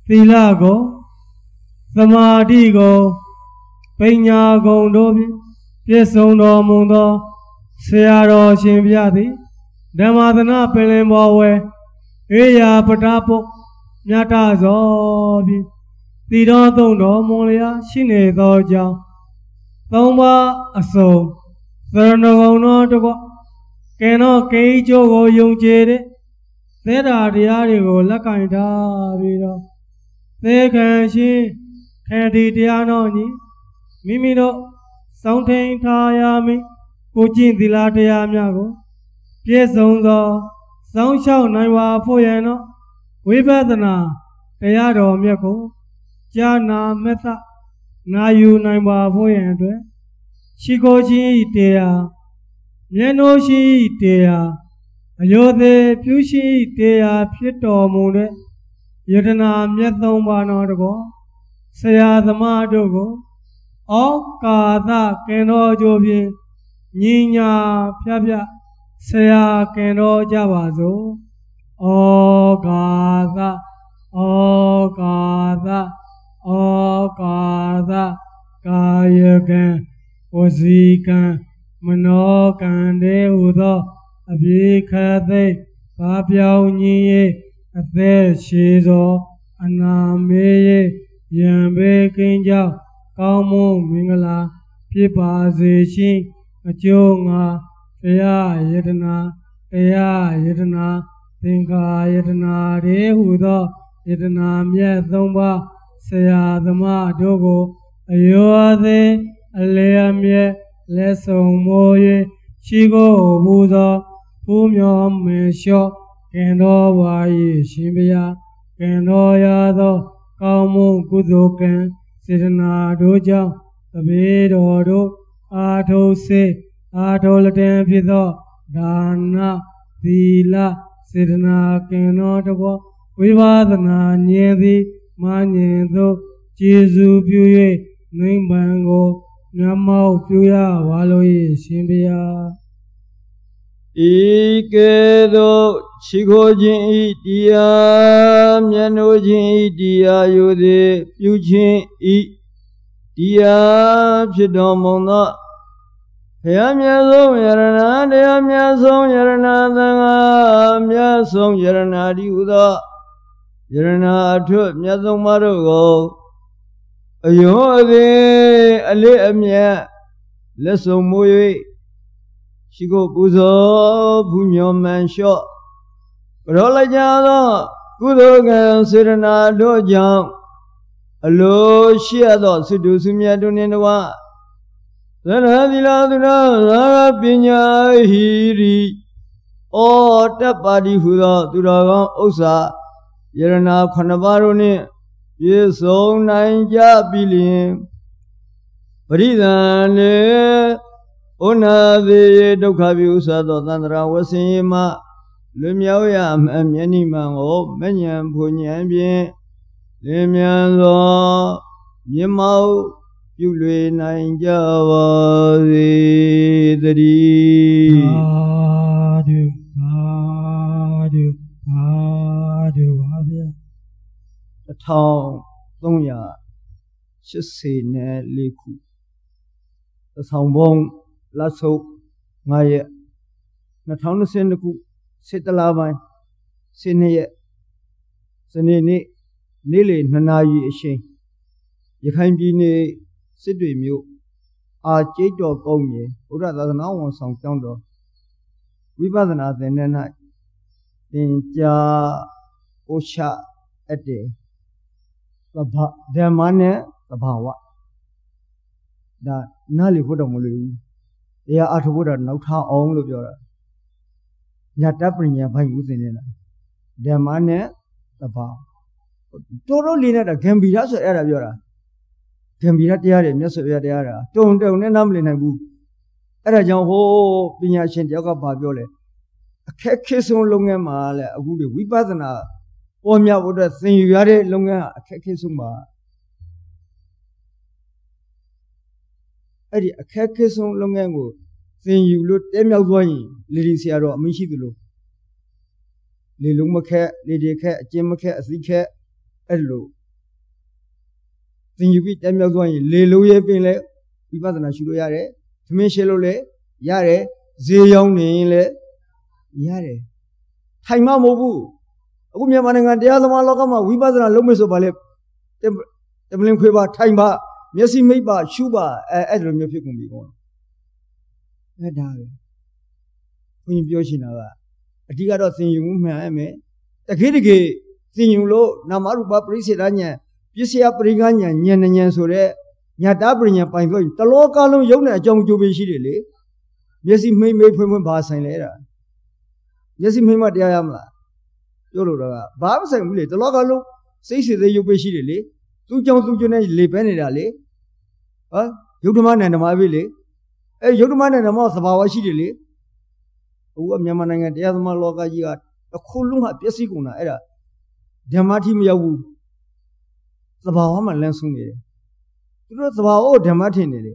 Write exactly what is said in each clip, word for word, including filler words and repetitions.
thí la gồm samadhi gồm binh nhà gồm đô bi biết sống đó mong đó xe đó xin bia đi đem mà thân áp lên bảo vệ ấy ya bắt bộ nhà ta rồi bi tí đó tông đó mong lấy xin để đó chào tông ba sầu giờ nó gồm nó cho có cái nó cái chỗ có dùng chế đấy thế là đi ra đi có là cái đó bi đó thế cái gì cái đi đi ăn nó nhỉ mi mi đó sống thêm thay à mi cô chín thì là thay à mi cô biết sống đó sống sau này qua phố yên nó quý bà thân à thay à đó mi cô cha na mẹ ta na yu này qua phố yên đấy chỉ có chỉ thay à miễn nó chỉ thay à giờ thì phiếu chỉ thay à phía đó mua đấy giờ thì na mẹ sống ba nó đó có xe à mà đó có ó cả ta cái nó cho biết nhìn nhà phía phía xe cái nó cho bà số ó cả ta ó cả ta ó cả ta cái cái ô gì cái mà nó cái để u đó bị khai thế bà biểu nhỉ thế chỉ rồi anh em ấy yên bề kinh giáo cao môn minh la phía bà dễ chi chiêu ngà ya yedna ya yedna thingka yedna re hu tho yedna myat thong paဆရာသမားတို့ကိုအယောအသေးအလေအမြဲလက်ဆောင်မိုး၍ရှိကိုပူဇော်ဖူးမြော်မေလျှော့ကင်တော်ပါ၏ရှင်ဘုရားကင်တော်ရသောကောင်းမှုကုသိုလ်ကံစေတနာတို့ကြောင့်တပည့်တော်တို့အာထုစေအာထုလတံဖြစ်သောဒါနသီလစေတနာကင်တော်တဘောဝိပဿနာဉာဏ်သည်မဉ္ဇဉ်သို့ကျေစုပြု၍နိဗ္ဗာန်ကိုမျက်မှောက်ပြုရပါလို့၏ရှင်ဘုရားဤကဲ့သို့ရှိခိုးခြင်းဤတရားမျက်နှိုးခြင်းဤတရားယုသည်ပြုခြင်းဤတရားဖြစ်တော်မူသောဘုရားမြတ်ဆုံးယရဏတရားမြတ်ဆုံးယရဏသံဃာမြတ်ဆုံးယရဏဒီဟုသောယရဏအထွတ်မြတ်ဆုံးမတို့ကိုအယောအသေးအလေးအမြတ်လက်ဆောင်မူ၍ရှိခိုးပူဇော်ဖူးမြော်မှန်လျှော့ကြောလိုက်ကြသောကုသိုလ်ကံစေတနာတို့ကြောင့်အလိုရှိရသောသုတုစုမြတ်တို့နှင့်တကွသရသီလသုရသာပညာဟိရိဩတပ္ပါတိဟုသောသူတော်ကောင်းဥစ္စာယရဏခုနှစ်ပါးတို့နှင့်ပြည့်စုံနိုင်ကြပြီလျင်ပရိသန်လေဩနာသေးဒုက္ခပြုဥစ္စာသောသန္တရာဝဆင်းရေးမှလွမြောက်ရမအမျက်နှိမှန်ကိုမဉ္ဇဉ်ဘုံဉဏ်ဖြင့်လင်းမြန်သောမြင်မောက်ပြုလွေနိုင်ကြပါစေတည်းသာဓုသာဓုသာဓုပါဗျာတစ်ထောင်သုံးရာရှစ်สิบလေးခုသဆောင်ဘုံလက်ဆုပ်ငါးရက်နှစ်ထောင်၂၂ခုစစ်တလပိုင်းစနေရက်စနေနေ့နေ့လယ်နှစ်နာရီအချိန်ရခိုင်ပြည်နယ်စစ်တွေမြို့အာကျိတ်တော်ကောင်းမြေဘုရားသာသနာဝန်ဆောင်ကျောင်းတော်ဝိပဿနာသင်တန်း၌သင်ကြားပို့ချအပ်တယ်သဘာဓမ္မနဲ့သဘာဝဒါနားလည်ဖို့တော့မလွယ်ဘူးတရားအထုဖို့တော့နောက်ထားအောင်လို့ပြောတာညတပညာဘိုင်ဦးသင်နေတာဓမ္မနဲ့သဘာတော်တော်လေးနဲ့တော့ဂံဗီရဆိုအဲ့ဒါပြောတာဂံဗီရတရားတွေမြတ်စွာဘုရားတရားတာတုံတုံနဲ့နားမလည်နိုင်ဘူးအဲ့ဒါကြောင့်ဟိုပညာရှင်တယောက်ကဘာပြောလဲအခက်ခဲဆုံးလုပ်ငန်းမှာလဲအခုဒီဝိပဿနာပေါ်မြောက်ဖို့အတွက်သင်ယူရတဲ့လုပ်ငန်းအခက်ခဲဆုံးပါအဲ့ဒီအခက်ခဲဆုံးလုပ်ငန်းကိုသင်ယူလို့တဲမြောက်သွားရင်လေဒီဆရာတော်အမင်းရှိသလိုလေလုံးမခက်လေဒီခက်အကျဉ်းမခက်အစည်းခက် Hello. Then you beat them going, Lilo Yapin, Vipadana Shuru, Mishelo, Yare, Zion, Yare. Taima Mobu. Umiaman and the other one, Lokama, Vipadana Lomus of Balep, the Blinquiba, Taima, Messi Meba, Shuba, Edrum, if you can be gone. Queen Bioshina, a digger thing you may, a kitty thing you low, Namaruba Prisidania, Pisia Prigania, Yan Sore, Yatabrinia Pine, the local Yona, John Jubi Shidley. Yes, he may make him a bass and later. Yes, he may not diamla. Yolo, Babs and the local says the Yubi Shidley, two John Sujuna Lipenidale, huh? Yuduman and the Mavili, a Yuduman and the mouth of our Shidley. Who am Yaman and the other Maloga yard, a Kulunga Piasiguna era. Damatim Yawu. The Bahama Lansuni. You know the Baho Damatin.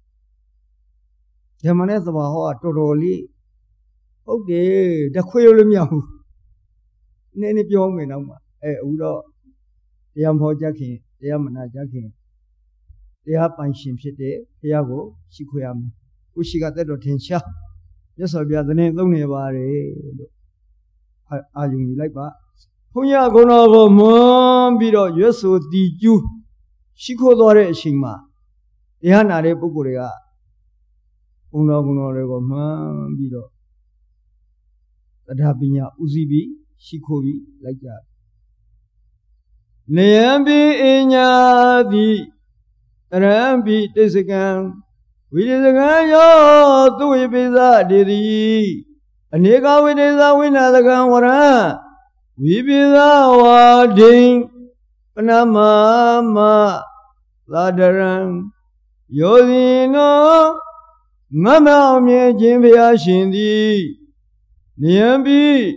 Damanes the Baho Toroli. Okay, the Quilum Yahu. Nanny Piominama, eh, Udo. The Yamho Jackie, the Yamana Jackie. They have Panshim Shite, Yago, Shikuyam. Who got that attention. Yes, I'll be at the name only about it. Are you like that? Punya gonna go mom biro, yes, so did you? Shiko Shima. Yana de Bukuria. Una gonna go mom biro. That hapinya Uzibi, Shikobi, like that. Neambi inya di Rambi Tesigan. We did the guy, oh, do we be that, did he? And he got with his winner, the gun, we be the wedding, Panama, Ladaran, Yodino, Mamma, me, Jimbia Shindi, Niambi,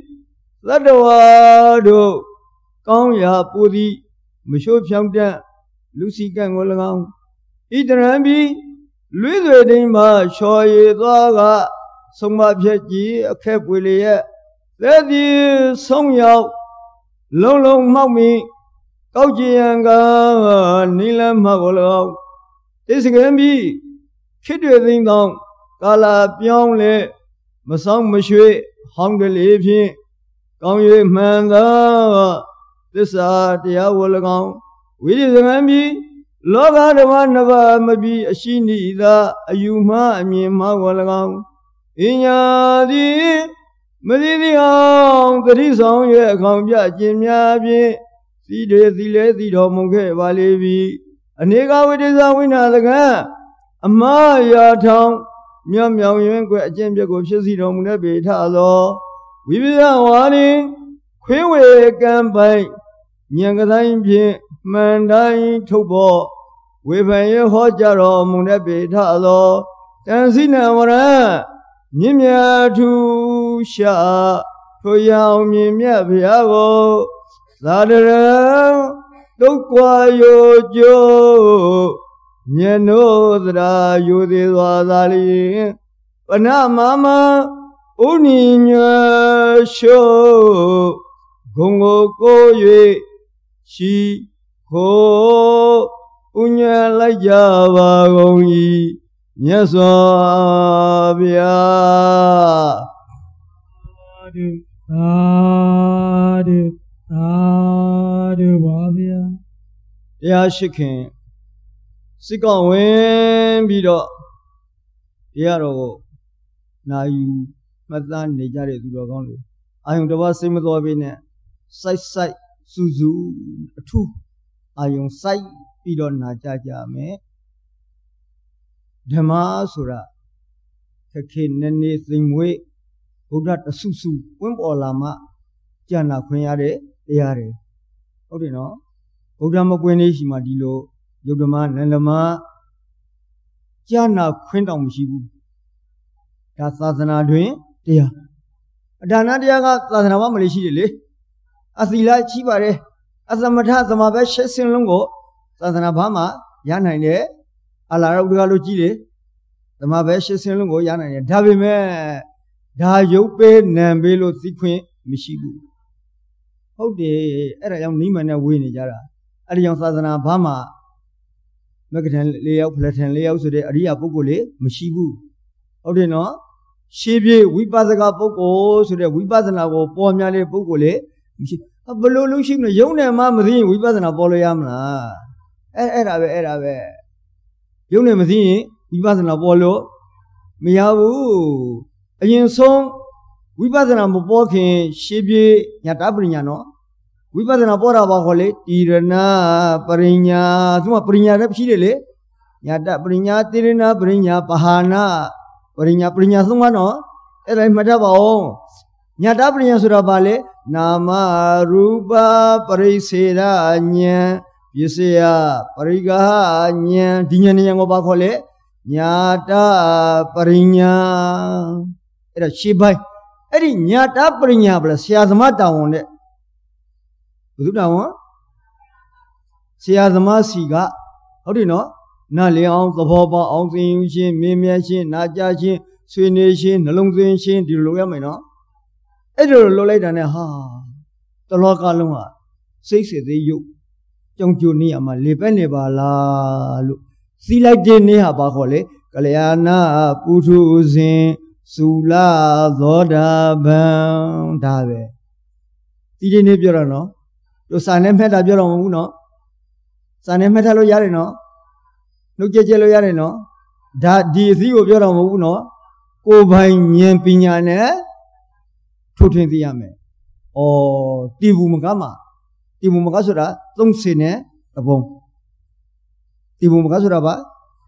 Ladawado, Kongya Pudi, Misho Piamda, Lucy Gangolang, Idrambi. Louis Redima, Shoy, Laga, Soma Piaji, a cap willie, that is Song Yao, Long Long Mommy, Gauji and Nilam Magolo. This can be Kidwing down, Gala Pionle, Masong Mashui, Hungry Living, Gong Manda, this are the hour. We didn't be. Loga the one of a maybe a shini the a yuma and me mawalagam. Inya di Medidion, the reason you come ya Jimia, see the lazy domonke valley, a nigga with his own winner the guy. A Maya town, Miam Yang, Jim Jacob Shizzy Domunabe Talo. We be a warning, Quay campaign, Yangatain. Mandai Tobo, we pay a hot jaro, Munabe Talo, Tansina Mara, Nimia to Sha, Toyao Mimia Piago, Ladera, Dokwayo Jo, Yano that you did was Ali, but now Mamma, Uninya show, Gongo go she. Ko unya la java gongi nyaso bia adu adu adu bia ya shikin sikon wen bi do ya ro na yu mathan ne ja de tu lo kaung lo ayung twa sai ma twa be ne sai sai su su athu Ayung sai pidon najaja me Dhamma sura Kakin nene thingwe Buddha susu Wimpo lama Jana kwenyare Yare Odi no Buddha makweni shima dilo Yodama nalama Jana kwentang mishibu Dasasana duen Dia Adana dia ka Dasana wa malishi dile Asila chibare Asamata Samabe Shesin Lungo, Sasana Bama, Yana, Alara Galoji, the Mabe Shesin Lungo, Yana, Davime, Da Yope, Nambelo, Sequin, Mishibu. ဟုတ်တယ်အဲ့ဒါကြောင့်နိမန်နဲ့ဝေးနေကြတာအဲ့ဒီကြောင့်သာသနာဘာမှမကထန်၄ယောက်ဖလက်ထန်၄ယောက်ဆိုတဲ့အရိယာပုဂ္ဂိုလ်လေးမရှိဘူးဟုတ်တယ်နော်ရှေးပြေဝိပဿနာပုဂ္ဂိုလ်ဆိုတဲ့ဝိပဿနာကိုပေါ်များတဲ့ပုဂ္ဂိုလ်လေးမရှိဘလို့လို့ရှိမလို့ယုံနဲ့မှမသိရင်ဝိပဿနာပေါ်လို့ရမလားအဲ့အဲ့ဒါပဲအဲ့ဒါပဲယုံနဲ့မသိရင်ဝိပဿနာပေါ်လို့မရဘူးအရင်ဆုံးဝိပဿနာမပေါ်ခင်ရှေးပြေညာတပရိညာနော်ဝိပဿနာပေါ်တာပါခေါ်လေတိရဏပရိညာသူကပရိညာလည်းဖြစ်တယ်လေညာတပရိညာတိရဏပရိညာပဟာနာပရိညာပရိညာသုံးပါနော်အဲ့ဒါမှတ်တတ်ပါဦးညာတပရိညာဆိုတာဘာလဲနာမရူပပရိစေရဉာဏ်ပစ္စယပရိက္ခဉာဏ်ဒီဉာဏ်ဉာဏ်ကိုဘာခေါ်လဲညာတပရိညာအဲ့ဒါရှေးပိုင်းအဲ့ဒီညာတပရိညာဗလားဆရာသမားတာဝန်တဲ့ဘုသူတာဝန်ဆရာသမားစီကဟုတ်တယ်နော်နားလည်အောင်သဘောပေါက်အောင်သိယူခြင်းမြင်မြတ်ခြင်းနာကြားခြင်းဆွေးနွေးခြင်းနှလုံးသွင်းခြင်းဒီလိုလုပ်ရမယ်နော်အဲ့လိုလုပ်လိုက်တာနဲ့ဟာတလောကလုံးဟာစိတ်စေသေးရုပ်ကြောင်ကြိုနေရမှာလေပဲနေပါလားလို့စီးလိုက်တဲ့နေ့ဟာဘာခေါ်လဲကလျာဏပုထုဇဉ်သုလသောတာပန်ဒါပဲဒီဒီနေ့ပြောတာနော်တို့စာနဲ့မှတ်တာပြောတော့မဟုတ်ဘူးနော်စာနဲ့မှတ်ထားလို့ရတယ်နော်နှုတ်ကြဲကြဲလို့ရတယ်နော်ဒါဒီအစည်းကိုပြောတော့မဟုတ်ဘူးနော်ကိုယ်ပိုင်ဉာဏ်ပညာနဲ့ထိုးထွင်းသိရမယ်ဩတိဘူးမကမှာတိဘူးမကဆိုတာသုံးစင်နဲ့တပုံတိဘူးမကဆိုတာဘာ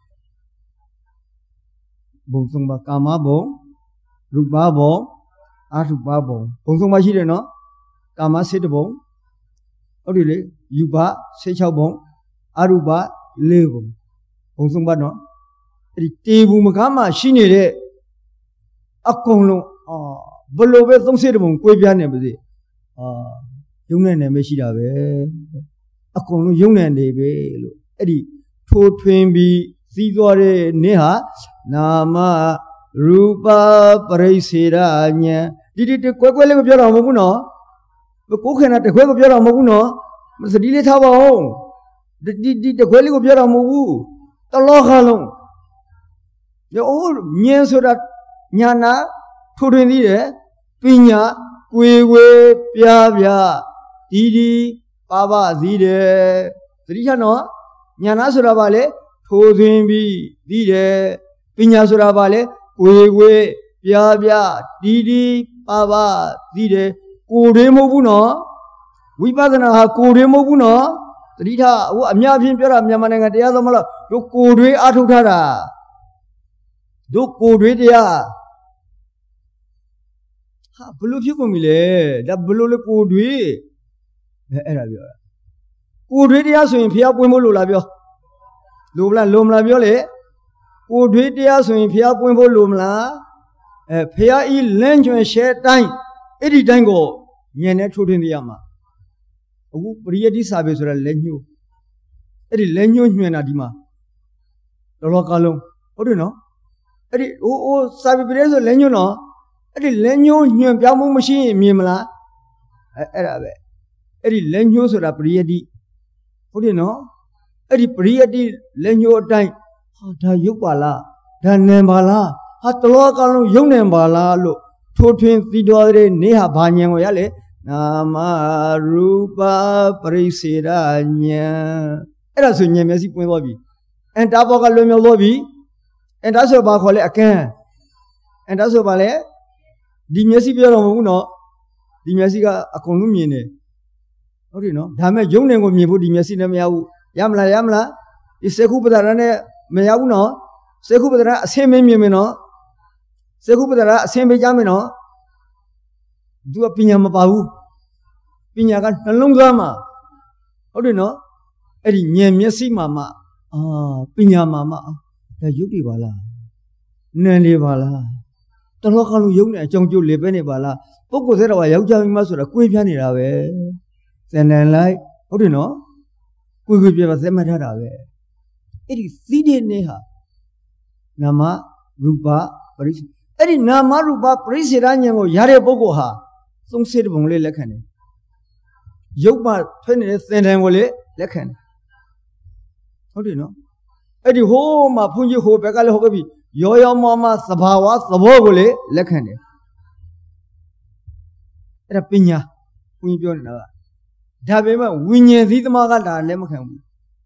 ဘုံသုံးပါကာမဘုံရူပဘုံအရူပဘုံဘုံသုံးပါရှိတယ်နော်ကာမစေတဘုံဟုတ်တယ်လေယူပဆယ်ခြောက်ဘုံအရူပလေးဘုံဘုံသုံးပါနော်အဲ့ဒီတေဘူးမကားမှရှိနေတဲ့အကုန်လုံးအာဘလို့ပဲသုံးစေတဘုံကိုယ်ပြားနေပါစေအာယုံနဲ့နေမရှိတာပဲအကုန်လုံးယုံနဲ့နေပဲလို့အဲ့ဒီထိုးထွင်းပြီးစီးသွားတဲ့နေ့ဟာနာမရူပပရိစေရဉာဏ်ဒီဒီကွဲကွဲလေးကိုပြောတော့မဟုတ်ဘူးနော်ကိုယ်ခန္ဓာတခွဲကိုပြောတော့မဟုတ်ဘူးနော်စတိလေးထားပါဦးဒီဒီတခွဲလေးကိုပြောတော့မဟုတ်ဘူးတလောကလုံးယောဉာဏ်ဆိုတာညာနာထိုးထွင်းသေးတယ်ပညာကွေကွေပြားပြားဒီဒီပါပါသေးတယ်သတိချနော်ညာနာဆိုတာဘာလဲထိုးထွင်းပြီးသေးတယ်ပညာဆိုတာဘာလဲကွေကွေပြားပြားဒီဒီပါပါသေးတယ်ကိုယ်တွင်မဟုတ်ဘူးနော်ဝိပဿနာဟာကိုယ်တွင်မဟုတ်ဘူးနော်သတိထားဟိုအများဖြင့်ပြောတာမြန်မာနိုင်ငံတရားသမားလို့တို့ကိုယ်တွင်အထုတ်ထားတာတို့ကိုယ်တွင်တရားဟာဘလို့ဖြစ်ကုန်ပြီလေဒါဘလို့လေကိုယ်တွင်အဲအဲ့ဒါပြောတာကိုယ်တွင်တရားဆိုရင်ဖျားပွင့်ဖို့လို့လားပြောလို့မလားလို့မလားပြောလေကိုယ်တွင်တရားဆိုရင်ဖျားပွင့်ဖို့လို့မလားအဲဖျားဤလမ်းကျွင်ရှဲတိုင်းအဲ့ဒီတိုင်းကိုဉာဏ်နဲ့ထိုးထွင်းသိရမှာအခုပရိယတ္တိစာပေဆိုတာလက်ညှိုးအဲ့ဒီလက်ညှိုးညွှန်တာဒီမှာလောလောကလုံးဟုတ်တယ်နော်အဲ့ဒီဟိုဟိုစာပေပရိယဆိုလက်ညှိုးနော်အဲ့ဒီလက်ညှိုးညွှန်ပြောင်းမှုမရှိရင်မြင်မလားအဲအဲ့ဒါပဲအဲ့ဒီလက်ညှိုးဆိုတာပရိယတ္တိဟုတ်တယ်နော်အဲ့ဒီပရိယတ္တိလက်ညှိုးအတိုင်းဟာဒါရုပ်ပါလားဒါနံပါလားဟာတလောကလုံးရုပ်နံပါလားလို့ထိုးထွင်းသိတော်တဲ့နေဟာဘာဉာဏ်ကိုရလေနာမရူပပရိစေရဉာဏ်အဲ့ဒါဆိုဉာဏ်မျက်စိပွင့်သွားပြီအန်တာဘောကလွန်မြောက်သွားပြီအန်တာဆိုဘာခေါ်လဲအကန်းအန်တာဆိုဘာလဲဒီမျက်စိပြောတော့မဟုတ်ဘူးနော်ဒီမျက်စိကအကုန်လုံးမြင်တယ်ဟုတ်တယ်နော်ဒါမဲ့ယုံနေကိုမြင်ဖို့ဒီမျက်စိနဲ့မရဘူးရမလားရမလားဒီစေခုပဒရနဲ့မရဘူးနော်စေခုပဒရအဆင်းမင်းမြင်မယ်နော်စေခုပဒရာအဆင်ပေးကြမယ်နော်သူကပညာမပါဘူးပညာကနှလုံးသားမှာဟုတ်တယ်နော်အဲ့ဒီဉာဏ်မျက်စိမှာမှအာပညာမှာမှဒါယုတ်တွေပါလားနံတွေပါလားတလောကလုံးယုတ်နေအကြောင်းကျိုးလေပဲနေပါလားပုဂ္ဂိုလ်သက်တော်ကယောက်ျားမိန်းမဆိုတာကိုယ်ပြနေတာပဲဇန်နန်လိုက်ဟုတ်တယ်နော်ကိုယ်ကိုယ်ပြပါသက်မှတ်ထားတာပဲအဲ့ဒီသီးတဲ့နေဟာနာမရူပပရိအဲ့ဒီနာမရူပပရိစေရဉာဏ်ကိုရတဲ့ပုဂ္ဂိုလ်ဟာသုံးစေတဘုံလေးလက်ခံတယ်ရုပ်မှထွက်နေတဲ့စင်တန်ကိုလေလက်ခံတယ်ဟုတ်တယ်နော်အဲ့ဒီဟိုးမှာဘုန်းကြီးဟိုဘက်ကလည်းဟုတ်ပြီရောရောမောမသဘာဝသဘောကိုလေလက်ခံတယ်အဲ့ဒါပညာဘုန်းကြီးပြောနေတာကဒါပေမဲ့ဝိညာဉ်သီးသမားကဒါလည်းမခံဘူး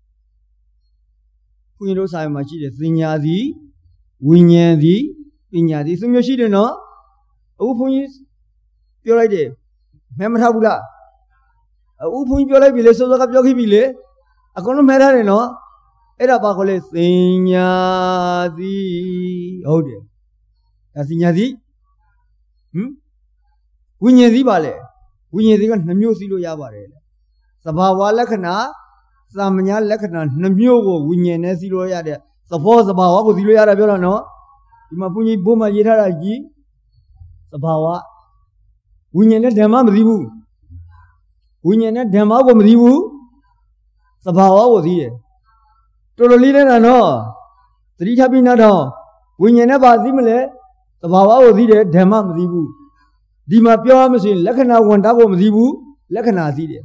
ဘုန်းကြီးတို့စာရမှာရှိတယ်ပညာသည်ဝိညာဉ်သည်ပညာသည်သူမျိုးရှိတယ်နော်အခုဘုန်းကြီးပြောလိုက်တယ်မဲမထားဘူးလားအခုဘုန်းကြီးပြောလိုက်ပြီလေစောစောကပြောခဲ့ပြီလေအကုန်လုံးမဲထားတယ်နော်အဲ့ဒါပါခေါ်လေပညာသည်ဟုတ်တယ်ဒါပညာသည်ဟမ်ဝိညာဉ်သည်ပါလေဝိညာဉ်သည်ကနှမျိုးစီးလို့ရပါတယ်လေသဘာဝလက္ခဏာသာမညာလက္ခဏာနှမျိုးကိုဝိညာဉ်နဲ့စီးလို့ရတဲ့သဘောသဘာဝကိုစီးလို့ရတာပြောတာနော်ဒီမှာဘုန်းကြီးဘိုးမှာရေးထားတာကြီးသဘာဝဝိညာဉ်နဲ့ဓမ္မမသိဘူးဝိညာဉ်နဲ့ဓမ္မကိုမသိဘူးသဘာဝကိုသိတယ်တော်တော်လေးနဲ့နော်သတိထားပြီးတော့ဝိညာဉ်နဲ့ပါသိမလဲသဘာဝကိုသိတယ်ဓမ္မမသိဘူးဒီမှာပြောရမလို့လက္ခဏာဝန်တာကိုမသိဘူးလက္ခဏာသိတယ်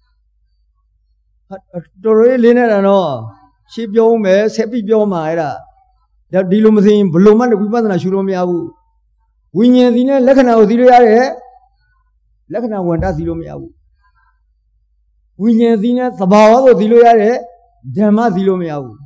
တော်တော်လေးနဲ့နော်ရှင်းပြောမယ်ဆက်ပြီးပြောမှာအဲ့ဒါဒီလိုမသိရင်ဘလို့မှဝိပဿနာရှုလို့မရဘူးဝိညာဉ်စီနဲ့လက္ခဏာကိုသိလို့ရတယ်လက္ခဏာဝန်တာသိလို့မရဘူးဝိညာဉ်စီနဲ့သဘာဝကိုသိလို့ရတယ်ဓမ္မသိလို့မရဘူး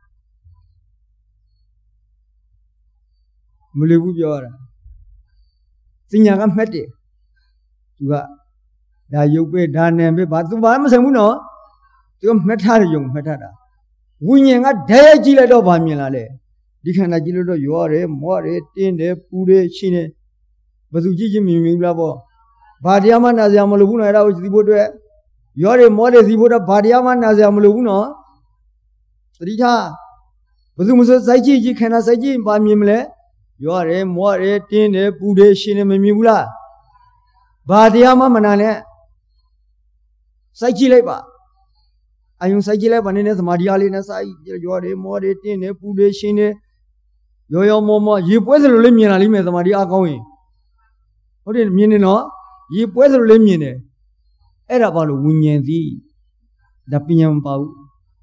မလွယ်ဘူးပြောရတာစဉ္ညာကမှတ်တယ်သူကဒါရုပ်ပဲဒါနာမ်ပဲဘာသူဘာမှမဆိုင်ဘူးနော်သူကမှတ်ထားတယ်ယုံမှတ်ထားတာဝိညာဉ်ကဓာတ်ရိုက်ကြည့်လိုက်တော့ဗာမြင်လာလေဒီခန္ဓာကြည့်လို့တော့ရောတယ်မောတယ်တင်းတယ်ပူတယ်ရှင်းတယ်ဘယ်သူကြည့်ချင်းမြင်မြင်လားပေါ့ဘာတရားမှနာစရာမလိုဘူးနော်အဲ့ဒါကိုသိဖို့အတွက်ရောတယ်မောတယ်သိဖို့တော့ဘာတရားမှနာစရာမလိုဘူးနော်သတိထားဘယ်သူမဆိုစိုက်ကြည့်ကြည့်ခန္ဓာစိုက်ကြည့်ဘာမြင်မလဲရောတယ်မောတယ်တင်းတယ်ပူတယ်ရှင်းတယ်မမြင်ဘူးလားဘာတရားမှမနာနဲ့စိုက်ကြည့်လိုက်ပါအယုံစိုက်ကြည့်လိုက်ပါနဲ့သမာဓိအားလေးနဲ့စိုက်ရောတယ်မောတယ်တင်းတယ်ပူတယ်ရှင်းတယ်ရောရောမောမောရေပွဲစလိုလေးမြင်လာလိမ့်မယ်သမာဓိအားကောင်းရင်ဟုတ်တယ်မြင်နေနော်ရေပွဲစလိုလေးမြင်တယ်အဲ့ဒါဘာလို့ဝိညာဉ်သည်ဒါပညာမပါဘူး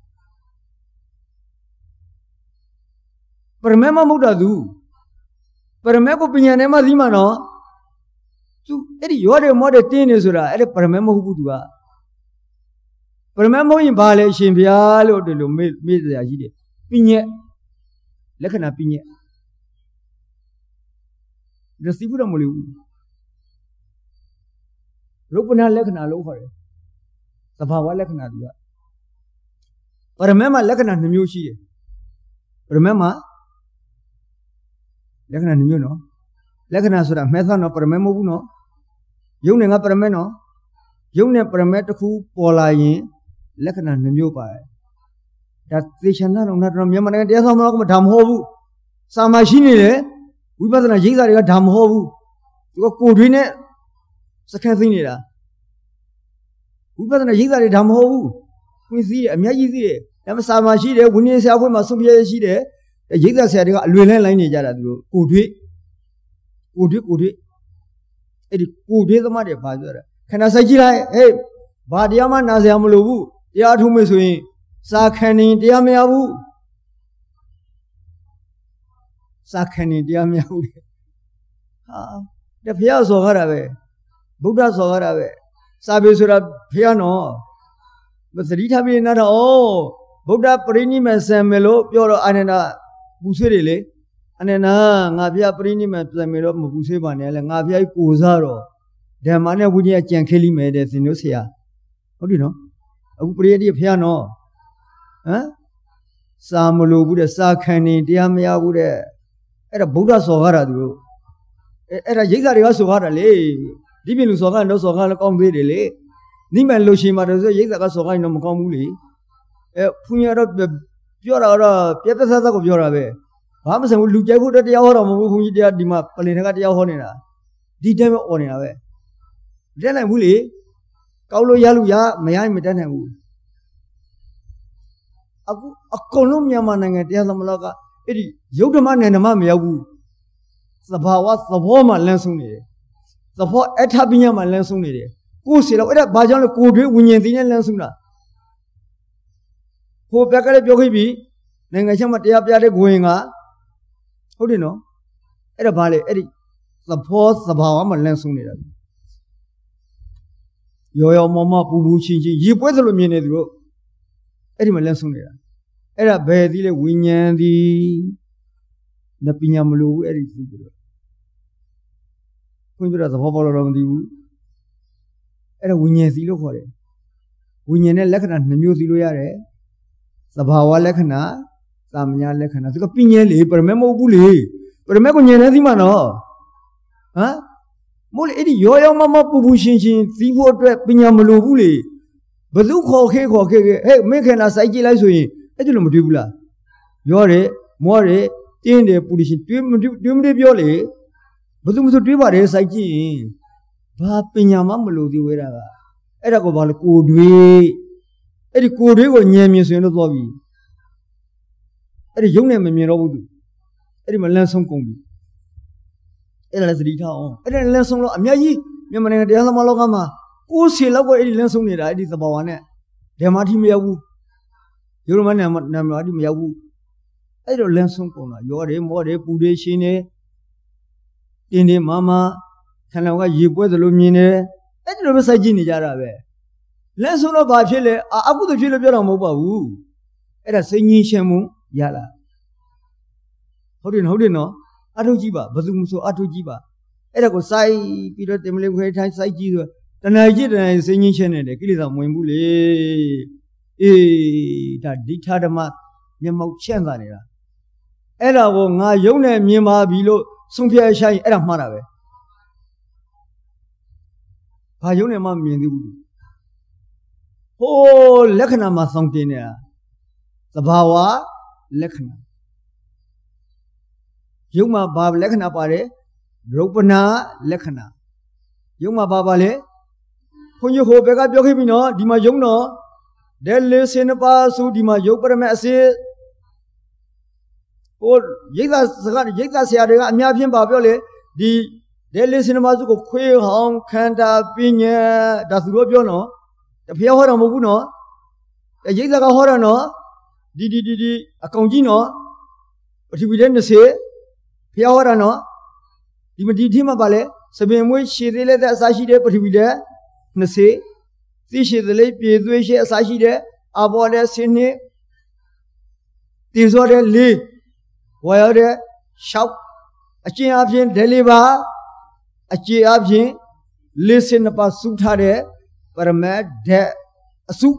ပရမေမမဟုတ်တာသူပရမေကိုပညာနဲ့မှသိမှာနော်သူအဲ့ဒီရောတယ်မောတယ်တင်းနေဆိုတာအဲ့ဒါပရမေမဟုတ်ဘူးသူကပရမေမဟုတ်ရင်ဘာလဲရှင်ဘုရားလို့တူလို့မေ့မေ့စရာရှိတယ်ပညာလက္ခဏာပညာဒါစီဘူးတော့မလို့ဘူးရုပ်ပနာလက္ခဏာလို့ခေါ်တယ်သဘာဝလက္ခဏာသူကပရမေမှာလက္ခဏာနှမျိုးရှိတယ်ပရမေမှာလက္ခဏာနှမျိုးနော်လက္ခဏာဆိုတာမဲသားနော်ပရမေမဟုတ်ဘူးနော်ယုံနဲ့ငါပရမေနော်ယုံနဲ့ပရမေတစ်ခုပေါ်လာရင်လက္ခဏာနှမျိုးပါတယ်ဒါသေချာနာတော့တော့မြန်မာနိုင်ငံတရားဆောင်မလို့ကဒါမဟုတ်ဘူးစာမရှိနေတယ်ဝိပဿနာရိပ်စာတွေကဒါမဟုတ်ဘူးသူကကိုယ်တွင်းနဲ့စခန်းသိနေတာဝိပဿနာရိပ်စာတွေဒါမဟုတ်ဘူးခွင့်စည်းတယ်အများကြီးစည်းတယ်ဒါမှစာမရှိတယ်ဝိနည်းဆရာဘွဲမှာဆုံးဖြတ်ရရှိတယ်ရိပ်စာဆရာတွေကအလွယ်လဲလိုင်းနေကြတာသူတို့ကိုယ်တွင်းကိုယ်တွင်းကိုယ်တွင်းအဲ့ဒီကိုယ်တွင်းသမားတွေဘာပြောတာခန္ဓာစိုက်ကြည့်လိုက်ဟေးဘာတရားမှနာစရာမလိုဘူးတရားထုံးမယ်ဆိုရင်စာခံနေတရားမရဘူးစာခံနေတရားမရဘူးဟာတဖျားစော်ကားတာပဲဗုဒ္ဓစော်ကားတာပဲစာပေဆိုတာဖျားနော်မသတိထားပြီးနေတော့ဩဗုဒ္ဓပရိနိဗ္ဗာန်ဆံမယ်လို့ပြောတော့အာနန္ဒပူဆွေးတယ်လေအာနန္ဒငါဖျားပရိနိဗ္ဗာန်ဆံမယ်လို့မပူဆွေးပါနဲ့လေငါဖျားကြီးကိုစားတော့ဓမ္မနဲ့ဝိညာဉ်ကြံခဲလိမယ်တဲ့သင်တို့ဆရာဟုတ်ပြီနော်အခုပရိယတိဖျားနော်ဟမ်စာမလို့ဘူးတဲ့စာခံနေတရားမရဘူးတဲ့အဲ့ဒါဗုဒ္ဓစော်ကားတာသူတို့အဲ့အဲ့ဒါရိပ်စာတွေကစော်ကားတာလေဒီပြင်လူစော်ကားတော့စော်ကားလည်းကောင်းသေးတယ်လေနိမ့်မယ်လို့ရှိမှတော့ဆိုရိပ်စာကစော်ကားရင်တော့မကောင်းဘူးလေအဲဖုန်ရတော့ပြောတာတော့ပြက်ပြက်ဆက်ဆက်ကိုပြောတာပဲဘာမှမဆိုင်ဘူးလူကြိုက်ဖို့တရားဟောတာမဟုတ်ဘူးဘုန်းကြီးတရားဒီမှာပလင်ကတရားဟောနေတာဒီတိုင်းပဲអော်နေတာပဲတက်နိုင်ဘူးလေကောက်လို့ရလို့ရမရရင်မတက်နိုင်ဘူးအခုအကုန်လုံးမြန်မာနိုင်ငံတရားသမလောကအဲ့ဒီရုပ်ဓမ္မနဲ့ဓမ္မမရောက်ဘူးသဘာဝသဘောမှလမ်းဆုံးနေတယ်သဘောအထပညာမှလမ်းဆုံးနေတယ်ကိုယ်စီတော့အဲ့ဒါဘာကြောင့်လဲကိုယ်တွေဝိညာဉ်သိနဲ့လမ်းဆုံးတာဟိုဘက်ကလည်းပြောခဲ့ပြီနိုင်ငံခြားမှာတရားပြတဲ့ကိုရင်ကဟုတ်တယ်နော်အဲ့ဒါဘာလဲအဲ့ဒီသဘောသဘာဝမှာလမ်းဆုံးနေတာရောရောမမပူပူချင်းချင်းရေပွဲသလိုမြင်နေသူတို့အဲ့ဒီမှာလမ်းဆုံးနေတာအဲ့ဒါဘယ်သီးလဲဝိညာဉ်သည်နပညာမလို့အဲ့ဒီသိပြီးတော့ခွင့်ပြတော့သဘောပေါက်တော့မသိဘူးအဲ့ဒါဝိညာဉ်စီလို့ခေါ်တယ်ဝိညာဉ်နဲ့လက္ခဏာနှမျိုးစီလို့ရတယ်သဘာဝလက္ခဏာသာမညာလက္ခဏာသူကပညာလေပရမတ်မဟုတ်ဘူးလေပရမတ်ကိုဉာဏ်နဲ့သိမှာနော်ဟမ်မို့လေအဲ့ဒီရောရောမမပူပူရှင်ရှင်သိဖို့အတွက်ပညာမလိုဘူးလေဘယ်သူခေါ်ခဲခေါ်ခဲခဲဟဲ့မင်းခန္ဓာစိုက်ကြည့်လိုက်ဆိုရင်အဲ့ဒီလိုမတွေ့ဘူးလားရောတယ်မောတယ်တင်းတယ်ပူရှင်တွေးမတွေးမတွေးပြောလေဘယ်သူမှဆိုတွေးပါတယ်စိုက်ကြည့်ရင်ဘာပညာမှမလိုသေးဝဲတာကအဲ့ဒါကိုဘာလို့ကိုတွေးအဲ့ဒီကိုတွေးကိုဉာဏ်မြင်ဆိုရင်တော့သွားပြီအဲ့ဒီယုံနဲ့မမြင်တော့ဘူးသူအဲ့ဒီမှာလမ်းဆုံးကုန်ပြီအဲ့ဒါလည်းသတိထားအောင်အဲ့ဒါလမ်းဆုံးတော့အများကြီးမြန်မာနိုင်ငံတရားသမားလောကမှာကိုယ်စီလောက်ကိုအဲ့ဒီလမ်းဆုံးနေတာအဲ့ဒီသဘာဝနဲ့ဓမ္မတိမရောက်ဘူးယုံမနဲ့နာမတိမရောက်ဘူးအဲ့တော့လမ်းဆုံးကုန်တာရောတယ်မောတယ်ပူတယ်ရှင်းတယ်တင်းတင်းမာမာခန္ဓာကရေပွဲသလိုမြင်တယ်အဲ့ဒီလိုပဲစိုက်ကြည့်နေကြတာပဲလမ်းဆုံးတော့ဘာဖြစ်လဲအကုသိုလ်ဖြစ်လို့ပြောတာမဟုတ်ပါဘူးအဲ့ဒါစိတ်ငြင်းရှင်းမှုရလာဟုတ်တယ်ဟုတ်တယ်နော်အထုတ်ကြည့်ပါဘယ်သူမှဆိုအထုတ်ကြည့်ပါအဲ့ဒါကိုစိုက်ပြီးတော့တင်မလေးခွဲထိုင်းစိုက်ကြည့်ဆိုတဏှာကြီးတဏှာကြီးစိတ်ငြင်းရှင်းနေတယ်ကိလေသာမဝင်ဘူးလေအေးဒါဒိဋ္ဌဓမ္မမျက်မှောက်ချန့်တာနေတာအဲ့ဒါကိုငါယုံနဲ့မြင်ပါပြီလို့ဆုံးဖြတ်ရရင်အဲ့ဒါမှားတာပဲဘာယုံနဲ့မှမမြင်သေးဘူးဟိုးလက္ခဏာမှာစောင့်တင်နေတာသဘာဝလက္ခဏာယုံမှာဘာလက္ခဏာပါတယ်ရုပ်ပနာလက္ခဏာယုံမှာဘာပါလဲခွန်ကြီးဟိုဘက်ကပြောခဲ့ပြီနော်ဒီမှာယုံတော့ဒဲလေးစင်ပါစုဒီမှာယုတ်ပရမအစစ်ဟိုရိတ်သာစကားရိတ်သာဆရာတွေကအများဖြင့်ပါပြောလေဒီဒဲလေးစင်ပါစုကိုခွေးဟောင်းခန္ဓာပညာဒါသူတို့ပြောနော်တဖျားဟောတာမဟုတ်ဘူးနော်ရိတ်သာကဟောတာနော်ဒီဒီဒီဒီအကောင်ကြီးနော်ပထဝီထဲနှစ်ဆယ်ဖျားဟောတာနော်ဒီမဒီထင်းမှာပါလေစပင်မွေးရှည်သေးလက်တဲ့အစာရှိတဲ့ပထဝီထဲနှစ်ဆယ်သိရှိသလေးပြေသွေးရှိအစာရှိတဲ့အဘော်တဲ့ဆင်းနှင်းတည်စောတဲ့လေးဝါရတဲ့ရှောက်အကျဉ်းအပြင်ဒဲလေးပါအကျေအပြင်လေးစင်နှစ်ပါးစုထားတဲ့ပရမတ်တဲ့အစု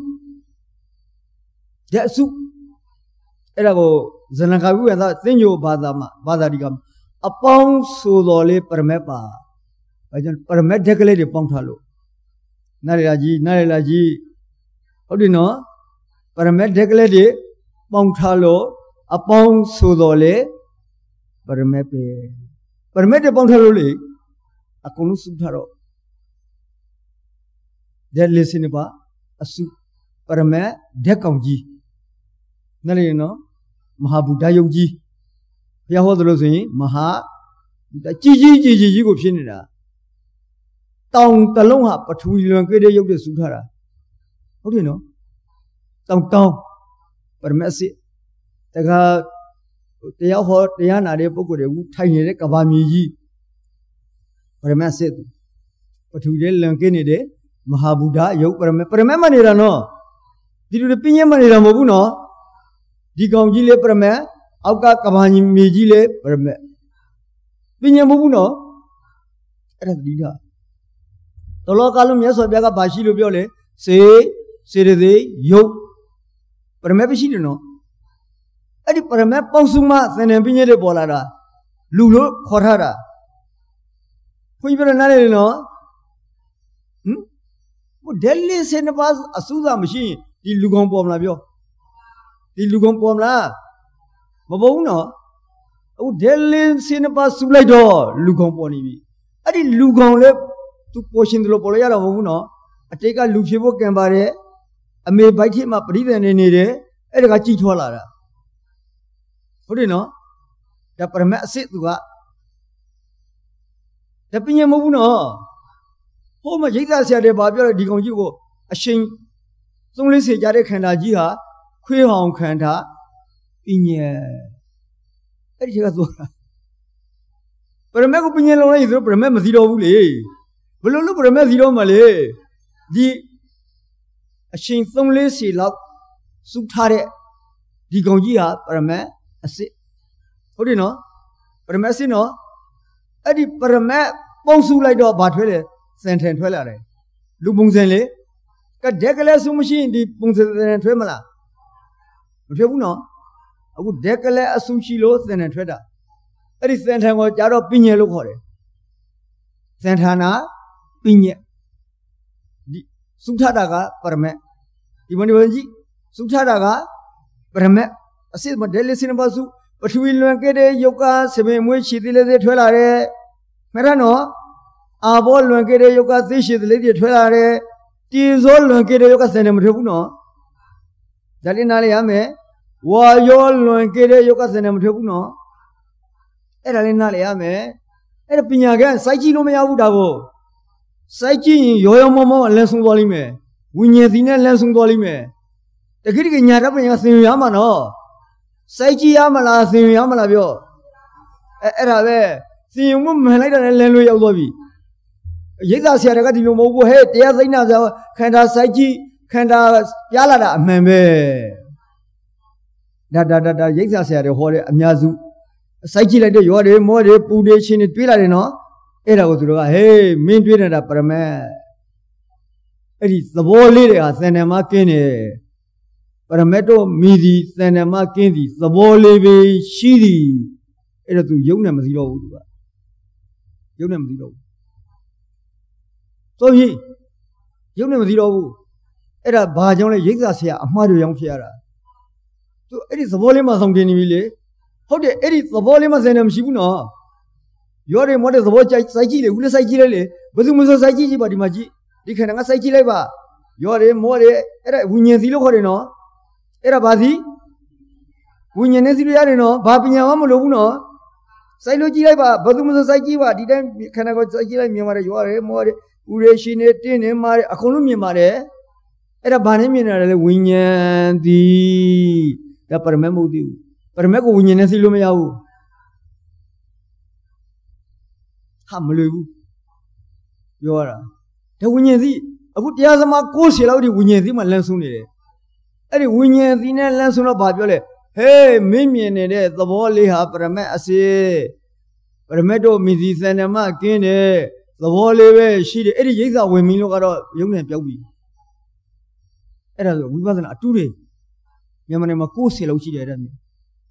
တဲ့အစုအဲ့ဒါကိုဇနကဝိဝေသသင်္ညိုဘာသာမှာဘာသာဒီကအပေါင်းဆိုတော်လေးပရမတ်ပါဘာကြောင့်ပရမတ်ဓာတ်ကလေးတွေပေါင်းထားလို့နားရလာကြီးနားရလာကြီးဟုတ်တယ်နော်ပရမတ်ဓာတ်ကလေးတွေပေါင်းထားလို့အပေါင်းဆိုတော်လေပရမတ်ပဲပရမတ်တွေပေါင်းထားလို့လေအကုန်လုံးစုထားတော့ဓာတ်လေးစနေပါအစုပရမတ်ဓာတ်ကောင်ကြီးနားရနော်မဟာဗုဒ္ဓယုတ်ကြီးဘုရားဟောသလိုဆိုရင်မဟာကြီးကြီးကြီးကြီးကြီးကိုဖြစ်နေတာတောင်တလုံးဟာပထဝီလွန်ကိတဲ့ရုပ်တွေစုထားတာဟုတ်တယ်နော်တောင်တောင်ပရမတ်စစ်တခါတရားဟောတရားနာတဲ့ပုဂ္ဂိုလ်တွေကထိုင်နေတဲ့ကဘာမြေကြီးပရမတ်စစ်ပထဝီထဲလွန်ကိနေတဲ့မဟာဗုဒ္ဓယုတ်ပရမတ်ပရမတ်မနေတာနော်ဒီလိုပြင်းရမနေတာမဟုတ်ဘူးနော်ဒီကောင်ကြီးလေပရမတ်အောက်ကကဘာမြေကြီးလေပရမတ်ပြင်းရမဟုတ်ဘူးနော်အဲ့ဒါဒီထားတလောကလုံးမြတ်စွာဘုရားကဘာရှိလို့ပြောလဲစေစေတသိက်ယုတ်ပရမတ်ပဲရှိတယ်နော်အဲ့ဒီပရမတ်ပေါင်းစုမှသင်္ဍင်ပညာတွေပေါ်လာတာလူလို့ခေါ်ထားတာခွင့်ပြရနားလေနော်ဟမ်ဟိုဒဲလီစေနပါအစူးသာမရှိရင်ဒီလူကောင်ပေါ်မလားပြောဒီလူကောင်ပေါ်မလားမပေါ်ဘူးနော်အခုဒဲလီစေနပါစူးလိုက်တော့လူကောင်ပေါ်နေပြီအဲ့ဒီလူကောင်လေသူပေါ်ရှင်တယ်လို့ပေါ်လို့ရတော့မဟုတ်ဘူးနော်အတိတ်ကလူဖြစ်ဖို့ကံပါတယ်အမေဘိုက်ထစ်မှာပရိသန်နေနေတယ်အဲ့ဒါကကြည်ထွားလာတာဟုတ်တယ်နော်ဒါပရမတ်အစစ်သူကဒါပညာမဟုတ်ဘူးနော်ဟိုမှာရိတ်သားဆရာတွေဘာပြောလဲဒီကောင်ကြီးကိုအရှင်သုံးလေးစေကြတဲ့ခန္ဓာကြီးဟာခွေးဟောင်ခန္ဓာပညာအဲ့ဒီကဆိုတာပရမေကိုပညာလုံးလိုက်ဆိုပရမေမသိတော့ဘူးလေဘလို့လို့ပရမေသိတော့မှလေဒီအရှင်သုံးလေးစေလောက်စုထားတဲ့ဒီကောင်ကြီးဟာပရမေအစစ်ဟုတ်တယ်နော်ပရမေအစစ်နော်အဲ့ဒီပရမေပုံစုလိုက်တော့ဘာထွဲလဲစံထန်ထွဲလာတယ်လူပုံစံလေကဒက်ကလေးစုမရှိရင်ဒီပုံစံထွဲမလားမထွဲဘူးနော်အခုဒက်ကလေးအစုရှိလို့စံထန်ထွဲတာအဲ့ဒီစံထန်ကိုကြာတော့ပညေလို့ခေါ်တယ်စံထန်နာပညေဒီစုထတာကပရမေဒီမဏိဝန်ကြီးစုထတာကပရမေအစစ်မဒဲလေးစင်ပါစုပထဝီလွန်ခဲ့တဲ့ယုတ်ကဆပင်မွေးရှိသေးလေးထွဲလာတယ်မရနော်အာဘောလွန်ခဲ့တဲ့ယုတ်ကသိရှိသေးလေးထွဲလာတယ်တီဇောလွန်ခဲ့တဲ့ယုတ်ကစံတယ်မထွဲဘူးနော်ဒါလေးနားလေးရမယ်ဝါယောလွန်ခဲ့တဲ့ယုတ်ကစံတယ်မထွဲဘူးနော်အဲ့ဒါလေးနားလေးရမယ်အဲ့ဒါပညာကစိုက်ကြည့်လို့မရဘူးဒါကိုစိုက်ကြည့်ရင်ရောရောမောမောလန်းဆုံးသွားလိမ့်မယ်ဝိညာဉ်စီနဲ့လန်းဆုံးသွားလိမ့်မယ်တခိတကညာတပညာဆင်ရမှာနော်စိုက်ကြည့်ရမလားဆင်ရမလားပြောအဲအဲ့ဒါပဲဆင်မမှန်လိုက်တာနဲ့လန်းလို့ရောက်သွားပြီရိတ်သားဆရာတွေကဒီလိုမဟုတ်ဘူးဟဲ့တရားသိနာဆိုခန္ဓာစိုက်ကြည့်ခန္ဓာပြလာတာအမှန်ပဲဒါဒါဒါဒါရိတ်သားဆရာတွေဟောတဲ့အများစုစိုက်ကြည့်လိုက်တဲ့ရောတွေမောတွေပူတွေချင်းတွေတွေးလာတယ်နော်အဲ့ဒါကိုသူတို့ကဟေးမင်းတွေးနေတာပရမေအဲ့ဒီသဘောလေးတွေဟာစံတယ်မှာကင်းတယ်ပရမေတို့မိသည်စံတယ်မှာကင်းသည်သဘောလေးပဲရှိသည်အဲ့တော့သူယုံနဲ့မသိတော့ဘူးသူကယုံနဲ့မသိတော့ဘူးဆိုရင်ယုံနဲ့မသိတော့ဘူးအဲ့ဒါဘာကြောင့်လဲရိတ်သားဆရာအမှားတွေရောင်းဖြစ်ရတာသူအဲ့ဒီသဘောလေးမှဆောင်တင်နေပြီလေဟုတ်တယ်အဲ့ဒီသဘောလေးမှစံတယ်မရှိဘူးနော်ရောတယ်မောတဲ့သဘောကြိုက်စိုက်ကြည့်လေဦးလည်းစိုက်ကြည့်လိုက်လေဘယ်သူမှမစိုက်ကြည့်ကြည့်ပါဒီမှာကြည့်ဒီခန္ဓာငါစိုက်ကြည့်လိုက်ပါရောတယ်မောတယ်အဲ့ဒါဝိညာဉ်စီလို့ခေါ်တယ်နော်အဲ့ဒါဘာစီဝိညာဉ်နဲ့စီလို့ရတယ်နော်ဘာပညာမှမလိုဘူးနော်စိုက်လို့ကြည့်လိုက်ပါဘယ်သူမှစိုက်ကြည့်ပါဒီတိုင်းခန္ဓာကိုစိုက်ကြည့်လိုက်မြင်ပါတယ်ရောတယ်မောတယ်ဦးရရှိနေတင်းနေမာတယ်အကုန်လုံးမြင်ပါတယ်အဲ့ဒါဘာနဲ့မြင်ရတယ်လဲဝိညာဉ်သည်ဒါပရမေမဟုတ်သေးဘူးပရမေကိုဝိညာဉ်နဲ့စီလို့မရဘူးဟာမလွယ်ဘူးပြောရတာဒါဝိညာဉ်စီအခုတရားသမားကိုးဆယ်လောက်ဒီဝိညာဉ်စီမှလမ်းဆုံးနေတယ်အဲ့ဒီဝိညာဉ်စီနဲ့လမ်းဆုံးတော့ဘာပြောလဲဟေးမင်းမြင်နေတဲ့သဘောလေးဟာပရမေအစစ်ပရမေတို့မြည်စီစံဓမ္မကင်းတယ်သဘောလေးပဲရှိတယ်အဲ့ဒီရိစ္ဆာဝင်မင်းလို့ကတော့ယုံနေပြောက်ပြီအဲ့ဒါဆိုဝိပဿနာအတူတွေမြန်မာနိုင်ငံမှာကိုးဆယ်လောက်ရှိတယ်အဲ့ဒါမျိုး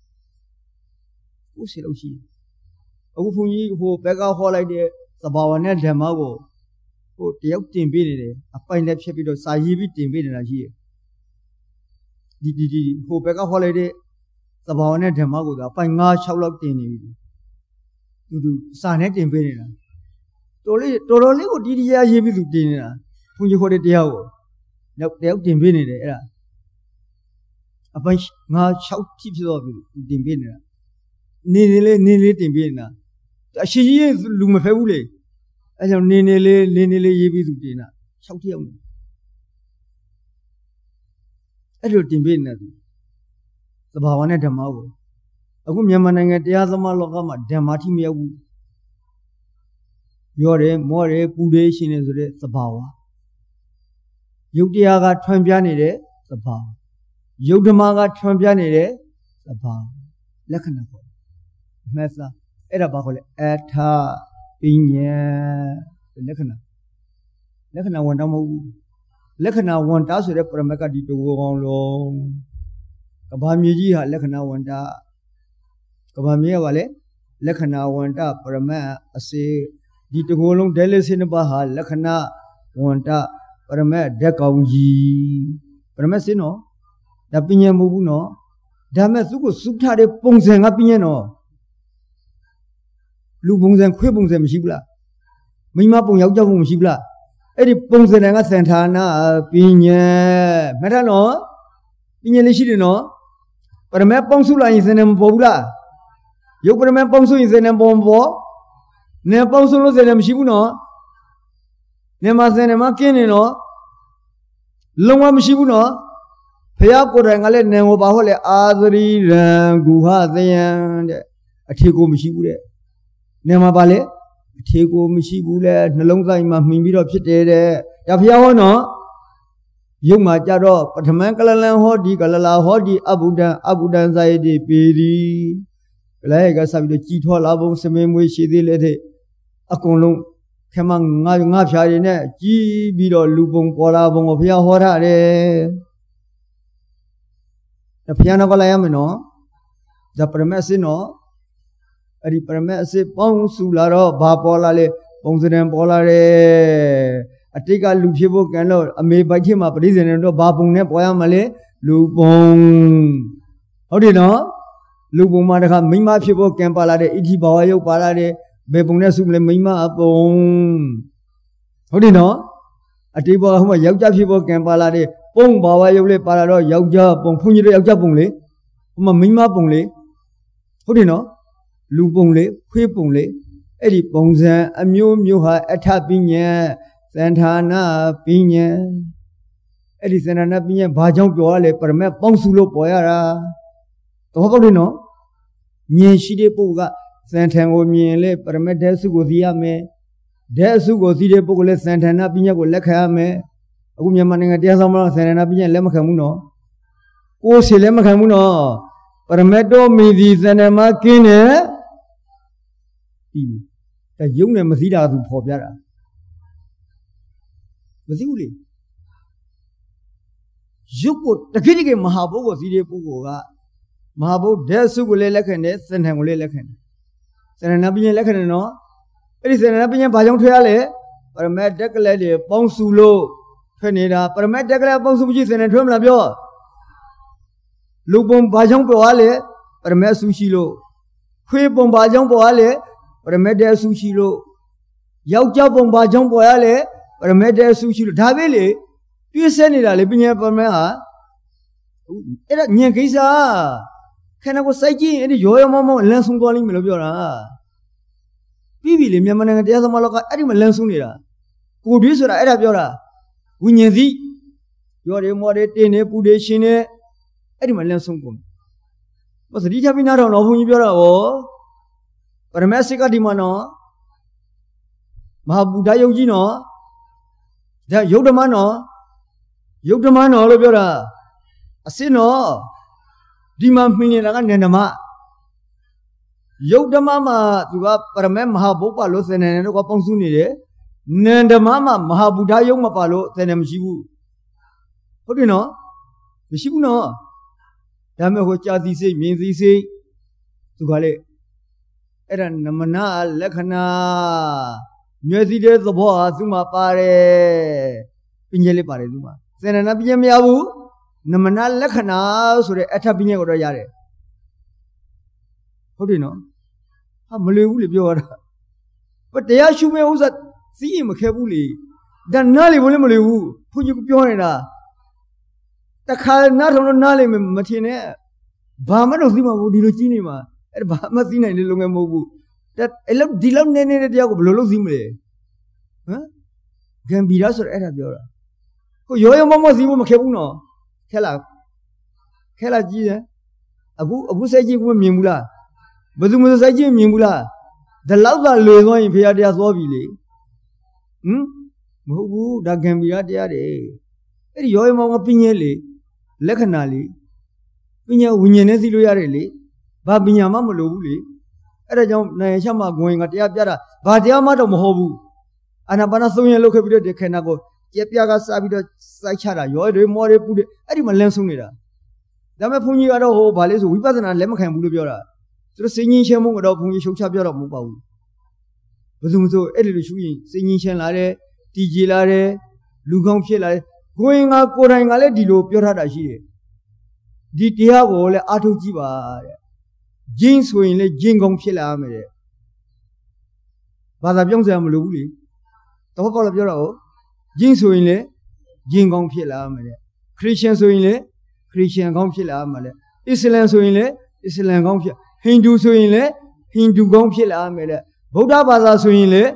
ကိုးဆယ်လောက်ရှိတယ်အခုဘုန်းကြီးဟိုဘက်ကဟောလိုက်တဲ့သဘာဝနဲ့ဓမ္မကိုဟိုတယောက်တင်ပေးနေတယ်အပိုင်နဲ့ဖြတ်ပြီးတော့စာရေးပြီးတင်ပေးနေတာရှိတယ်ဒီဒီဒီဟိုဘက်ကဟောလိုက်တဲ့သဘာဝနဲ့ဓမ္မကိုသာအပိုင်၅၆လောက်တင်နေပြီသူသူစာနဲ့တင်ပေးနေတာတော်လေးတော်တော်လေးကိုဒီဒီရရေးပြီးသူတင်နေတာဘုန်းကြီးဟောတဲ့တရားကိုနောက်တယောက်တင်ပေးနေတယ်အဲ့ဒါအပိုင်၅၆ဖြစ်ဖြစ်တော့ပြီတင်ပေးနေတာနေနေလေးနေလေးတင်ပေးနေတာအရှိကြီးလူမဖဲဘူးလေအဲကြောင့်နေနေလေးနေနေလေးရေးပြီးသူတင်တာ၆တယောက်အဲ့လိုတင်ပေးနေတာသူသဘာဝနဲ့ဓမ္မကိုအခုမြန်မာနိုင်ငံတရားသမားလောကမှာဓမ္မတိမရောက်ဘူးပြောတယ်မောတယ်ပူတယ်ရှင်တယ်ဆိုတဲ့သဘာဝယုတ်တရားကထွန်းပြနေတဲ့သဘာဝယုတ်ဓမ္မကထွန်းပြနေတဲ့သဘာဝလက္ခဏာပေါ့မက်စာအဲ့ဒါဘာခေါ်လဲအထာပညာလက္ခဏာလက္ခဏာဝန်တောင်းမဟုတ်ဘူးလက္ခဏာဝန်တာဆိုတဲ့ပရမတ်ကဒီတူကောင်လုံးကဘာမြေကြီးဟာလက္ခဏာဝန်တာကဘာမြေကဘာလဲလက္ခဏာဝန်တာပရမတ်အစေဒီတကူလုံးဒဲလေးစင်းပါဟာလက္ခဏာဝန်တာပရမတ်ဓာတ်ကောင်ကြီးပရမတ်စင်းနော်ဒါပညာမဟုတ်ဘူးနော်ဒါမဲ့သူ့ကိုစုထားတဲ့ပုံစံကပညာနော်လူပုံစံခွေးပုံစံမရှိဘူးလားမိမပုံယောက်ျားပုံမရှိဘူးလားအဲ့ဒီပုံစံကစံဌာနပညာမထနော်ပညာလေးရှိတယ်နော်ပရမေပေါင်းစုလိုက်ရင်စံနေမပေါ်ဘူးလားယုတ်ပရမေပေါင်းစုရင်စံနေပေါ်မပေါ်နေပေါင်းစုလို့စံနေမရှိဘူးနော် nema senema kini no longwa mishibu no phaya korai ngale nengo ba hole adri ran guha thayan de atheko mishibu de nema ba le atheko mishibu le nalong sai ma hmin pi do phit de de da phaya ho no yong ma ja do pathaman kalalan ho di kalala ho di abudan abudan sai de pe di lai ga sa bi do ji tho la bong same mwe shi de le de akon long khema nga nga phya de ne ji bi do lu bong po la bong ko phaya ho tha de da phaya no ko la ya me no da paramet sin no ari paramet se pong su la do ba po la le bong sadan po la de atika lu phit bo kan lo ame bai thi ma pari sin do ba bong ne po ya ma le lu bongဟုတ်တယ်နော်လူပုံမှာတခါမိမဖြစ်ဖို့ကံပါလာတဲ့ဣတိဘာဝယုတ်ပါလာတဲ့ဘယ်ပုံနဲ့စုမလဲမိမအပုံဟုတ်တယ်နော်အတိဘောဟိုမှာယောက်ျားဖြစ်ဖို့ကံပါလာတဲ့ပုံဘာဝယုတ်လေးပါလာတော့ယောက်ျားပုံဖွင့်ရတဲ့ယောက်ျားပုံလေဟိုမှာမိမပုံလေဟုတ်တယ်နော်လူပုံလေခွေးပုံလေအဲ့ဒီပုံစံအမျိုးမျိုးဟာအထပညာသံဌာနပညာအဲ့ဒီသံဌာနပညာဘာကြောင့်ပြောရလဲပရမတ်ပေါင်းစုလို့ပေါ်ရတာတော့ဟုတ်တယ်နော်မြင်ရှိတဲ့ပုဂ္ဂိုလ်ကစံထံကိုမြင်လေပရမတ်တဲ့စုကိုသိရမယ်တဲ့စုကိုသိတဲ့ပုဂ္ဂိုလ်လည်းစံထဏပညာကိုလက်ခံရမယ်အခုမြန်မာနိုင်ငံတရားဆောင်မှာစံထဏပညာလက်မခံဘူးနော်ကိုယ်စီလက်မခံဘူးနော်ပရမတ်တော်မိဒီစံထမှာကင်းတယ်ပြီးဒါယုံနဲ့မသိတာသူဖော်ပြတာမသိဘူးလေယုတ်ကိုတကယ်တကယ်မဟာဘုကိုသိတဲ့ပုဂ္ဂိုလ်ကမဟာဘုတဲ့စုကိုလည်းလက်ခံတယ်စံထံကိုလည်းလက်ခံတယ်စံထဏပညာလက်ခံတယ်နော်အဲ့ဒီစံထဏပညာဘာကြောင့်ထွက်ရလဲပရမတ်တက်ကလေးတွေပေါင်းစုလို့ထွက်နေတာပရမတ်တက်ကလေးပေါင်းစုမရှိစံထံထွက်မလားပြောလူပုံဘာကြောင့်ပေါ်ရလဲပရမတ်စုရှိလို့ခွေးပုံဘာကြောင့်ပေါ်ရလဲပရမတ်တဲ့စုရှိလို့ယောက်ျားပုံဘာကြောင့်ပေါ်ရလဲပရမတ်တဲ့စုရှိလို့ဒါပဲလေပြည့်စက်နေတာလေပညာပရမတ်ဟာအဲ့ဒါညင်ကိစ္စခဏကိုစိုက်ကြည့်အဲ့ဒီရောရောမောမောလန်းဆုံးသွားလိမ့်မယ်လို့ပြောတာပြီးပြီလေမြန်မာနိုင်ငံတရားသမားလောကအဲ့ဒီမှာလန်းဆုံးနေတာကိုတွေးဆိုတာအဲ့ဒါပြောတာဝိညာဉ်စီရောတွေမောတွေတင်းနေပူတွေရှင်နေအဲ့ဒီမှာလန်းဆုံးကုန်ဘာသတိထားပြီးနားထောင်တော့ဘုန်းကြီးပြောတာဟောပရမတ်စိတ်ကဒီမှာနော်မဟာဗုဒ္ဓယုတ်ကြီးနော်ဒါယုတ်ဓမ္မနော်ယုတ်ဓမ္မနော်လို့ပြောတာအစစ်နော်ဒီမှာမှီနေတာကနန္ဒမယုတ်ဓမ္မမှာသူကပရမတ်မဟာဘုပ္ပလို့သင်တယ်တော့ကပေါင်းစုနေတယ်နန္ဒမမှာမဟာဗုဒ္ဓယုတ်မပါလို့သင်တယ်မရှိဘူးဟုတ်တယ်နော်မရှိဘူးနော်ဒါမဲ့ဟိုကြာစီစိတ်မြင်စီစိတ်သူကလေအဲ့ဒါနမနာလက္ခဏာမြွယ်စီတဲ့သဘောဟာသူ့မှာပါတယ်ပညာလေးပါတယ်သူ့မှာသင်တယ်နာပညာမရဘူးနမနာလက္ခဏာဆိုတဲ့အထပညာကိုတော့ရတယ်ဟုတ်တယ်နော်ဟာမလွယ်ဘူးလေပြောရတာဘယ်တရားရှုမဲ့ဥစ္စာသိရင်မခဲဘူးလေဒါနားလေဘလို့မလွယ်ဘူးဘုန်းကြီးကပြောနေတာတခါနားထောင်လို့နားလေမထင်နဲ့ဘာမှတော့သိမှာဘူးဒီလိုကြီးနေမှာအဲ့ဒါဘာမှသိနိုင်လေလုံငယ်မဟုတ်ဘူးဒါအဲ့လောက်ဒီလောက်နေနေတဲ့တရားကိုဘယ်လိုလုပ်သိမလဲဟမ်ဂမ်ဘီရာဆိုတဲ့အဲ့ဒါပြောတာကိုရောရောမမသိဘူးမခဲဘူးနော်ခဲလာခဲလာကြည့်တယ်အခုအခုစိတ်ကြည့်ကိုမြင်ဘူးလားဘယ်သူမှစိတ်ကြည့်မြင်ဘူးလားဒီလောက်သာလွယ်သွားရင်ဖရာတရားသွားပြီလေဟမ်မဟုတ်ဘူးဒါဂံဘီရတရားတွေအဲ့ဒီရောရောမောင်ကပညာလေလက္ခဏာလေပညာဝိညာဉ်နဲ့သိလို့ရတယ်လေဘာပညာမှမလိုဘူးလေအဲ့ဒါကြောင့်နိုင်ချမှဂွင်ကတရားပြတာဘာတရားမှတော့မဟုတ်ဘူးအာနာပါနသုံးရလောက်ခဲ့ပြီးတော့ဒီခန္ဓာကိုကြက်ပြကစပြီးတော့စိုက်ချတာရောတွေမောတွေပူတွေအဲ့ဒီမှာလန်းဆုံးနေတာဒါပေမဲ့ဘုန်းကြီးကတော့ဟိုဘာလဲဆိုဝိပဿနာလက်မခံဘူးလို့ပြောတာသူတို့စိတ်ငြင်းချမှုကတော့ဘုန်းကြီးရှုပ်ချပြောတော့မဟုတ်ပါဘူးဘယ်သူမှဆိုအဲ့ဒီလိုရှုရင်စိတ်ငြင်းချလာတယ်တည်ကြည်လာတယ်လူကောင်းဖြစ်လာတယ်ကိုယ်ငါကိုယ်တိုင်ကလည်းဒီလိုပြောထားတာရှိတယ်ဒီတရားကိုလည်းအားထုတ်ကြည့်ပါတဲ့ဂျင်းဆိုရင်လည်းဂျင်းကောင်းဖြစ်လာမယ်တဲ့ဘာသာပြောင်းစရာမလိုဘူးလေတော့ပေါ့လို့ပြောတော့ဂျင်းဆိုရင်လည်းဂျင်းကောင်းဖြစ်လာမယ်တဲ့ခရစ်ယာန်ဆိုရင်လည်းခရစ်ယာန်ကောင်းဖြစ်လာမှာလေအစ္စလမ်ဆိုရင်လည်းအစ္စလမ်ကောင်းဖြစ်ဟိန္ဒူဆိုရင်လည်းဟိန္ဒူကောင်းဖြစ်လာမယ်လေဗုဒ္ဓဘာသာဆိုရင်လည်းဗ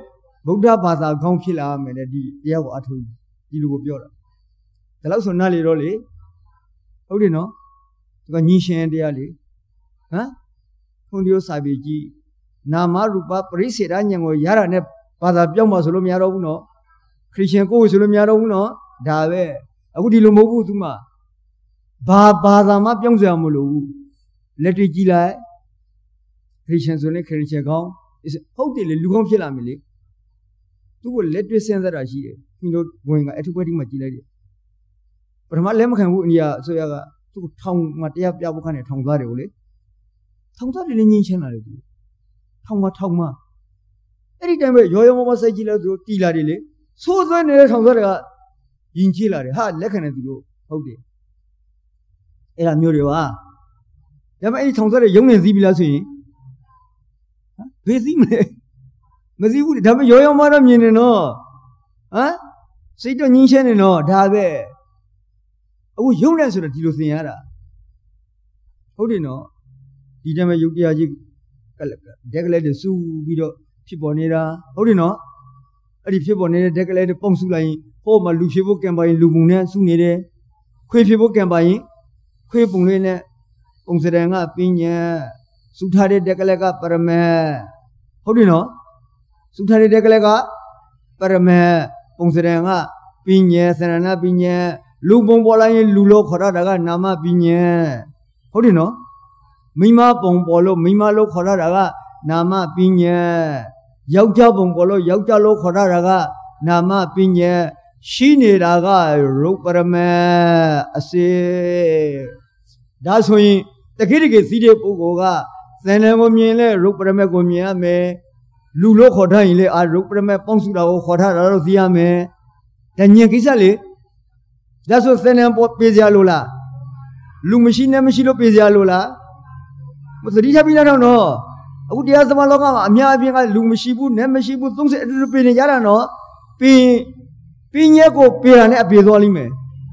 ဗုဒ္ဓဘာသာကောင်းဖြစ်လာမယ်တဲ့ဒီတရားကိုအထုဒီလိုကိုပြောတာဒါလို့ဆိုနားလေတော့လေဟုတ်တယ်နော်သူကညီရှင်တရားလေဟမ်ခွန်ဒီယိုစာပေကြီးနာမရူပပရိစ္ဆေဒဉာဏ်ကိုရတာနဲ့ဘာသာပြောင်းပါဆိုလို့မရတော့ဘူးနော်ခရစ်ယာန်ကိုယ်ဆိုလို့မရတော့ဘူးနော်ဒါပဲအခုဒီလိုမဟုတ်ဘူးသူမှဘာဘာသာမှပြောင်းစရာမလိုဘူးလက်တွေ့ကြည့်လိုက်ခရစ်ယာန်ဆိုရင်ခရစ်ယာန်ကောင်းဟုတ်တယ်လေလူကောင်းဖြစ်လာမယ်လေသူ့ကိုလက်တွေ့စဉ်းစားတာရှိတယ်ဒီလိုဝင်ကအထုပွဲတိမှကြည့်လိုက်တယ်ပထမလက်မခံဘူးအိန္ဒိယအစိုးရကသူ့ကိုထောင်မှာတရားပြဖို့ခန့်နေထောင်သွားတယ်ကိုလေထောင်သွားတယ်လည်းညှင်းချင်းလာတယ်သူထောင်မှာထောင်မှာအဲ့ဒီတိုင်းပဲရောရောမမစိုက်ကြည့်လို့သူတီလာတယ်လေဆိုးသွင်းနေတဲ့ထောင်သွားတယ်ကယဉ်ကျေးလာတယ်ဟာလက်ခံတယ်သူတို့ဟုတ်တယ်အဲ့ဒါမျိုးတွေပါဒါပေမဲ့အဲ့ဒီထောင်သွားတဲ့ရုံးနေစည်းပြီလားဆိုရင်ဟမ်ဘယ်စည်းမလဲမစည်းဘူးဒါပေမဲ့ရောရောမတော့မြင်နေတော့ဟမ်စိတ်တော့ညှင်းချင်းနေတော့ဒါပဲအခုရုံးနေဆိုတော့ဒီလိုသင်ရတာဟုတ်တယ်နော်ဒီတည်းမဲ့ယုတ်တရားကြီးဒက်ကလေးတွေစူပြီးတော့ဖြစ်ပေါ်နေတာဟုတ်တယ်နော်အဲ့ဒီဖြစ်ပေါ်နေတဲ့ဒက်ကလေးတွေပုံစူလိုက်ရင်ဟိုမှာလူဖြစ်ဖို့ကံပါရင်လူပုံနဲ့စူနေတယ်ခွေဖြစ်ဖို့ကံပါရင်ခွေပုံလေးနဲ့ပုံစံကပညာစူထားတဲ့ဒက်ကလေးကပရမေဟုတ်တယ်နော်စူထားတဲ့ဒက်ကလေးကပရမေပုံစံကပညာသရဏပညာလူပုံပေါ်လိုက်ရင်လူလို့ခေါ်တာကနာမပညာဟုတ်တယ်နော်မိမပုံပေါ်လို့မိမလို့ခေါ်တာကနာမပညာယောက်ျားပုံပေါ်လို့ယောက်ျားလို့ခေါ်တာကနာမပညာရှိနေတာကရုပ်ပရမေအစေဒါဆိုရင်တခိတကိစီးတဲ့ပုဂ္ဂိုလ်ကသင်္နံကိုမြင်လဲရုပ်ပရမေကိုမြင်ရမယ်လူလို့ခေါ်ထားရင်လေအာရုပ်ပရမေပေါင်းစုတာကိုခေါ်ထားတာလို့သိရမယ်ဒါညင်ကိစ္စလေဒါဆိုသင်္နံပေါ်ပေးစရာလို့လားလူမရှိနဲ့မရှိလို့ပေးစရာလို့လားမသတိထားပြီးတော့နော်အခုတရားသမားလောကမှာအများအပြားကလူမရှိဘူးနဲ့မရှိဘူးသုံးစိအတူတူပေးနေကြတာနော်ပြီးပြီးညက်ကိုပေးတာနဲ့အပြေသွားလိမ့်မယ်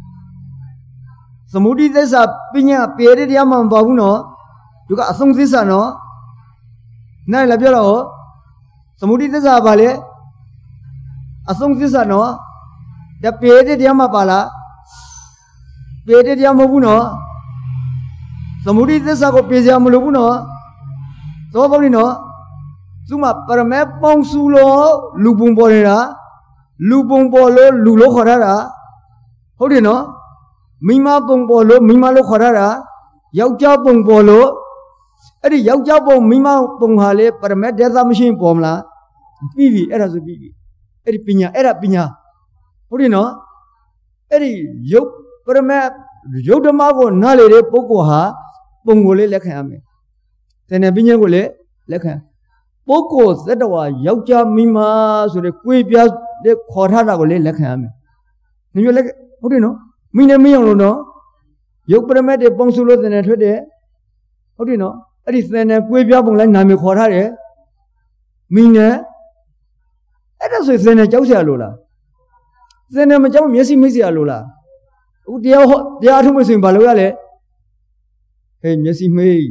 သမုဒိသစ္စာပြီးညက်ပေးတဲ့တရားမှမပါဘူးနော်သူကအဆုံးသစ္စာနော်နိုင်လာပြောတော့သမုဒိသစ္စာပါလေအဆုံးသစ္စာနော်တပေးတဲ့တရားမှပါလားပေးတဲ့တရားမဟုတ်ဘူးနော်သမုဒိသစ္စာကိုပေးစရာမလိုဘူးနော်သောပေါင်းနေနော်သူမှပရမေပေါင်းစုလို့လူပုံပေါ်နေတာလူပုံပေါ်လို့လူလို့ခေါ်ရတာဟုတ်တယ်နော်မိမပုံပေါ်လို့မိမလို့ခေါ်ရတာယောက်ျားပုံပေါ်လို့အဲ့ဒီယောက်ျားပုံမိမပုံဟာလေပရမေဒေသမရှိရင်ပေါ်မလားပြီးပြီအဲ့ဒါဆိုပြီးပြီအဲ့ဒီပညာအဲ့ဒါပညာဟုတ်တယ်နော်အဲ့ဒီယုတ်ပရမေယုတ်ဓမ္မကိုနားလေတဲ့ပုဂ္ဂိုလ်ဟာပုံကိုလေးလက်ခံရမယ်သင်္နေပညာကိုလည်းလက်ခံပုဂ္ဂိုလ်သတ္တဝါယောက်ျားမိန်းမဆိုတဲ့ကိုယ်ပြတဲ့ခေါ်ထားတာကိုလည်းလက်ခံရမယ်။ညို့လက်ဟုတ်တယ်နော်မိနဲ့မင်းအောင်လို့နော်ယုတ်ပရမတ်တွေပုံစုလို့သင်္နေထွက်တယ်ဟုတ်တယ်နော်အဲ့ဒီသင်္နေကိုယ်ပြပုံလိုက်နာမည်ခေါ်ထားတယ်မိနဲ့အဲ့ဒါဆိုသင်္နေကြောက်เสียလို့လားသင်္နေမကြောက်မျက်စိမိတ်เสียလို့လားအခုတရားဟောတရားထုံးမဆိုရင်ဘာလို့ရလဲဟေးမျက်စိမိတ်